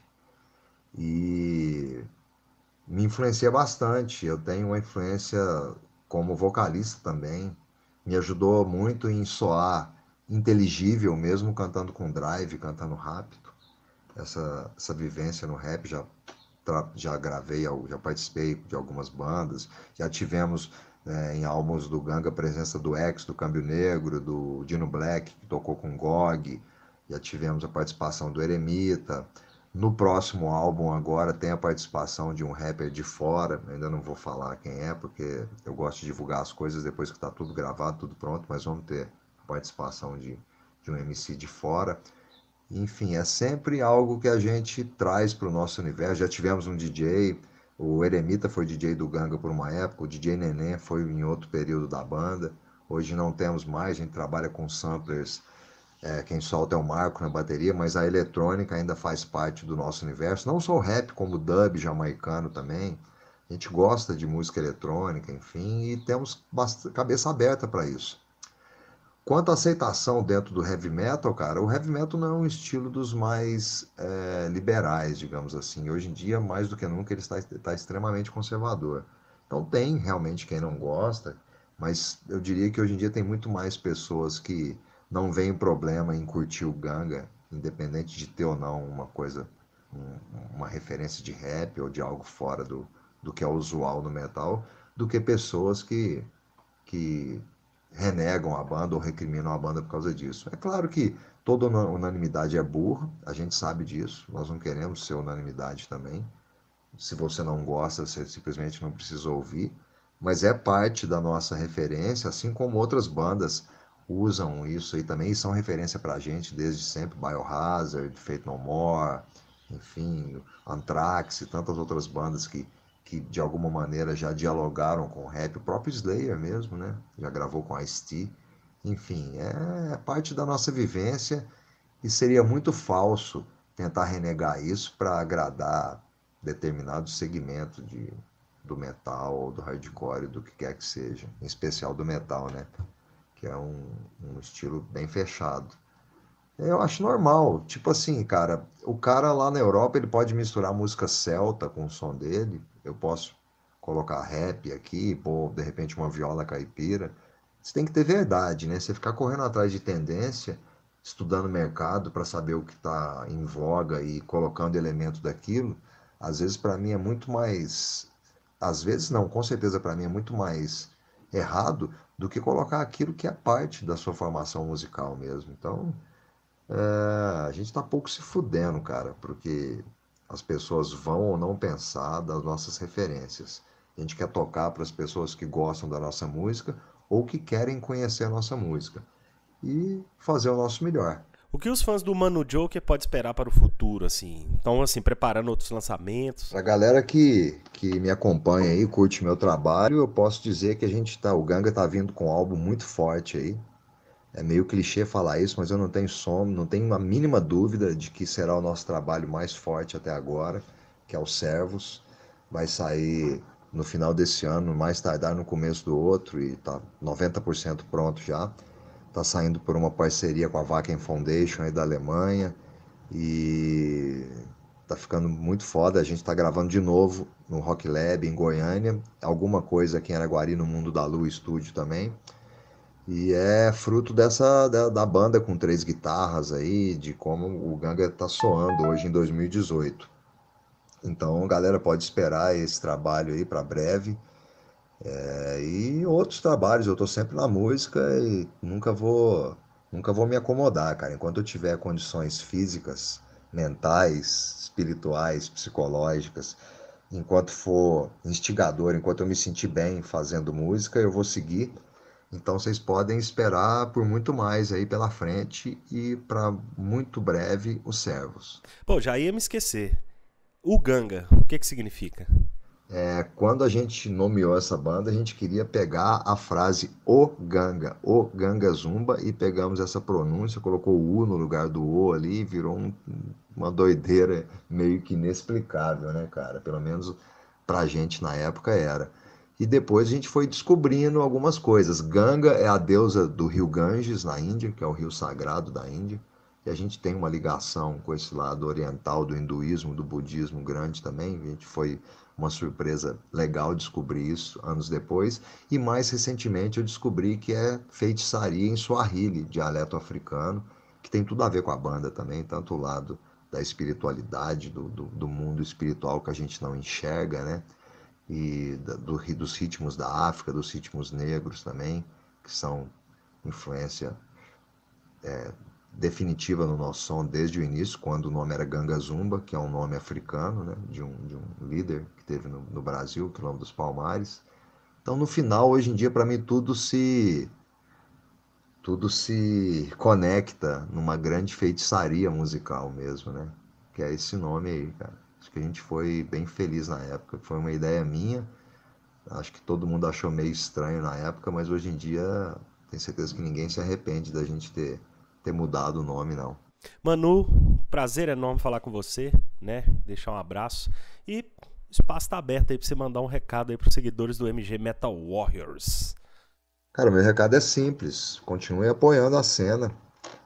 E me influencia bastante. Eu tenho uma influência como vocalista também. Me ajudou muito em soar inteligível, mesmo cantando com drive, cantando rápido. Essa, essa vivência no rap já, já gravei, já participei de algumas bandas. Já tivemos é, em álbuns do Ganga a presença do X, do Câmbio Negro, do Dino Black, que tocou com Gog. Já tivemos a participação do Eremita. No próximo álbum agora tem a participação de um rapper de fora, ainda não vou falar quem é, porque eu gosto de divulgar as coisas depois que está tudo gravado, tudo pronto, mas vamos ter a participação de, de um M C de fora. Enfim, é sempre algo que a gente traz para o nosso universo. Já tivemos um D J, o Eremita foi D J do Ganga por uma época, o D J Neném foi em outro período da banda. Hoje não temos mais, a gente trabalha com samplers. É, quem solta é o Marco na bateria, mas a eletrônica ainda faz parte do nosso universo. Não só o rap, como o dub jamaicano também. A gente gosta de música eletrônica, enfim, e temos cabeça aberta para isso. Quanto à aceitação dentro do heavy metal, cara, o heavy metal não é um estilo dos mais é, liberais, digamos assim. Hoje em dia, mais do que nunca, ele está, está extremamente conservador. Então tem realmente quem não gosta, Mas eu diria que hoje em dia tem muito mais pessoas que não veem problema em curtir o Ganga, independente de ter ou não uma coisa, um- uma referência de rap ou de algo fora do, do que é usual no metal, do que pessoas que, que renegam a banda ou recriminam a banda por causa disso. É claro que toda unanimidade é burra, a gente sabe disso, nós não queremos ser unanimidade também. Se você não gosta, você simplesmente não precisa ouvir, mas é parte da nossa referência, assim como outras bandas usam isso aí também e são referência pra gente desde sempre, Biohazard, Faith No More, enfim, Anthrax e tantas outras bandas que, que de alguma maneira já dialogaram com o rap, o próprio Slayer mesmo, né? Já gravou com Ice-T. Enfim, é, é parte da nossa vivência e seria muito falso tentar renegar isso para agradar determinado segmento de, do metal ou do hardcore, do que quer que seja, em especial do metal, né? Que é um, um estilo bem fechado. Eu acho normal, tipo assim, cara, o cara lá na Europa ele pode misturar música celta com o som dele, eu posso colocar rap aqui, pôr de repente uma viola caipira. Você tem que ter verdade, né? Você ficar correndo atrás de tendência, estudando o mercado para saber o que está em voga e colocando elementos daquilo, às vezes para mim é muito mais, às vezes não, com certeza para mim é muito mais errado do que colocar aquilo que é parte da sua formação musical mesmo. Então, é, a gente tá pouco se fudendo, cara, porque as pessoas vão ou não pensar das nossas referências. A gente quer tocar para as pessoas que gostam da nossa música ou que querem conhecer a nossa música e fazer o nosso melhor. O que os fãs do Mano Joker pode esperar para o futuro, assim? Estão, assim, preparando outros lançamentos? Pra galera que, que me acompanha aí, curte meu trabalho, eu posso dizer que a gente tá, o Ganga tá vindo com um álbum muito forte aí. É meio clichê falar isso, mas eu não tenho sono, não tenho uma mínima dúvida de que será o nosso trabalho mais forte até agora, que é o Servos. Vai sair no final desse ano, mais tardar no começo do outro, e tá noventa por cento pronto já. Tá saindo por uma parceria com a Wacken Foundation aí da Alemanha e tá ficando muito foda. A gente tá gravando de novo no Rock Lab em Goiânia, alguma coisa aqui em Araguari no Mundo da Lua Estúdio também. E é fruto dessa da, da banda com três guitarras aí, de como o Ganga tá soando hoje em dois mil e dezoito. Então, a galera pode esperar esse trabalho aí para breve. É, e outros trabalhos, eu tô sempre na música e nunca vou, nunca vou me acomodar, cara. Enquanto eu tiver condições físicas, mentais, espirituais, psicológicas, enquanto for instigador, enquanto eu me sentir bem fazendo música, eu vou seguir. Então vocês podem esperar por muito mais aí pela frente e para muito breve os servos. Pô, já ia me esquecer. O Ganga, o que que significa? É, quando a gente nomeou essa banda, a gente queria pegar a frase O Ganga, O Ganga Zumba, e pegamos essa pronúncia, colocou o U no lugar do O ali, e virou um- uma doideira meio que inexplicável, né, cara? Pelo menos pra gente na época era. E depois a gente foi descobrindo algumas coisas. Ganga é a deusa do rio Ganges, na Índia, que é o rio sagrado da Índia. E a gente tem uma ligação com esse lado oriental do hinduísmo, do budismo grande também. A gente foi uma surpresa legal descobrir isso anos depois. E mais recentemente eu descobri que é feitiçaria em Swahili, dialeto africano, que tem tudo a ver com a banda também, tanto o lado da espiritualidade, do, do, do mundo espiritual que a gente não enxerga, né? E da, do, dos ritmos da África, dos ritmos negros também, que são influência definitiva no nosso som desde o início, quando o nome era Ganga Zumba, que é um nome africano, né, de, um, de um líder que teve no, no Brasil, que é o nome dos Palmares. Então, no final, hoje em dia, para mim, tudo se tudo se conecta numa grande feitiçaria musical mesmo, né? Que é esse nome aí, cara. Acho que a gente foi bem feliz na época. Foi uma ideia minha. Acho que todo mundo achou meio estranho na época, mas hoje em dia tenho certeza que ninguém se arrepende da gente ter, ter mudado o nome, não. Manu, prazer enorme falar com você, né? Deixar um abraço. E o espaço tá aberto aí pra você mandar um recado aí pros seguidores do M G Metal Warriors. Cara, meu recado é simples. Continue apoiando a cena.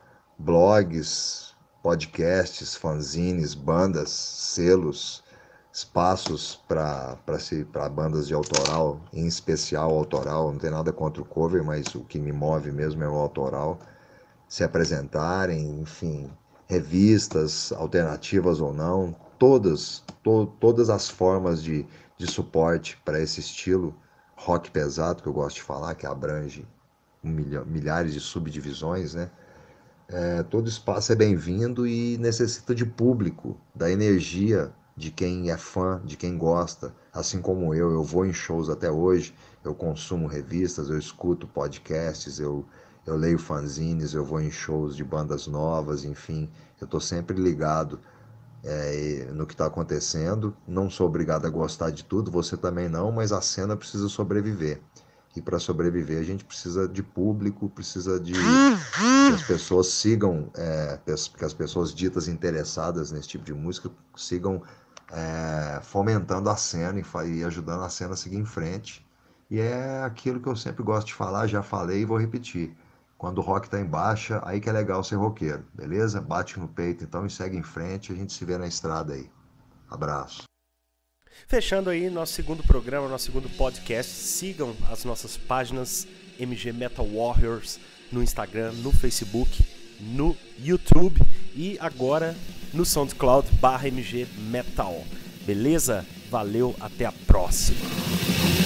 Blogs, podcasts, fanzines, bandas, selos. espaços para para bandas de autoral, em especial autoral. Não tem nada contra o cover, mas o que me move mesmo é o autoral. Se apresentarem, enfim, revistas alternativas ou não, todas, to, todas as formas de, de suporte para esse estilo rock pesado, que eu gosto de falar, que abrange um milha, milhares de subdivisões, né? É, todo espaço é bem-vindo e necessita de público, da energia de quem é fã, de quem gosta. Assim como eu, eu vou em shows até hoje, eu consumo revistas, eu escuto podcasts, eu, eu leio fanzines, eu vou em shows de bandas novas, enfim, eu estou sempre ligado é, no que está acontecendo. Não sou obrigado a gostar de tudo, você também não, mas a cena precisa sobreviver. E para sobreviver a gente precisa de público, precisa de que as pessoas sigam, é, que as pessoas ditas interessadas nesse tipo de música sigam é, fomentando a cena e, e ajudando a cena a seguir em frente. E é aquilo que eu sempre gosto de falar, já falei e vou repetir. Quando o rock tá em baixa, aí que é legal ser roqueiro, beleza? Bate no peito então e segue em frente, a gente se vê na estrada aí. Abraço. Fechando aí nosso segundo programa, nosso segundo podcast, sigam as nossas páginas M G Metal Warriors no Instagram, no Facebook, no YouTube e agora no SoundCloud barra M G Metal. Beleza? Valeu, até a próxima!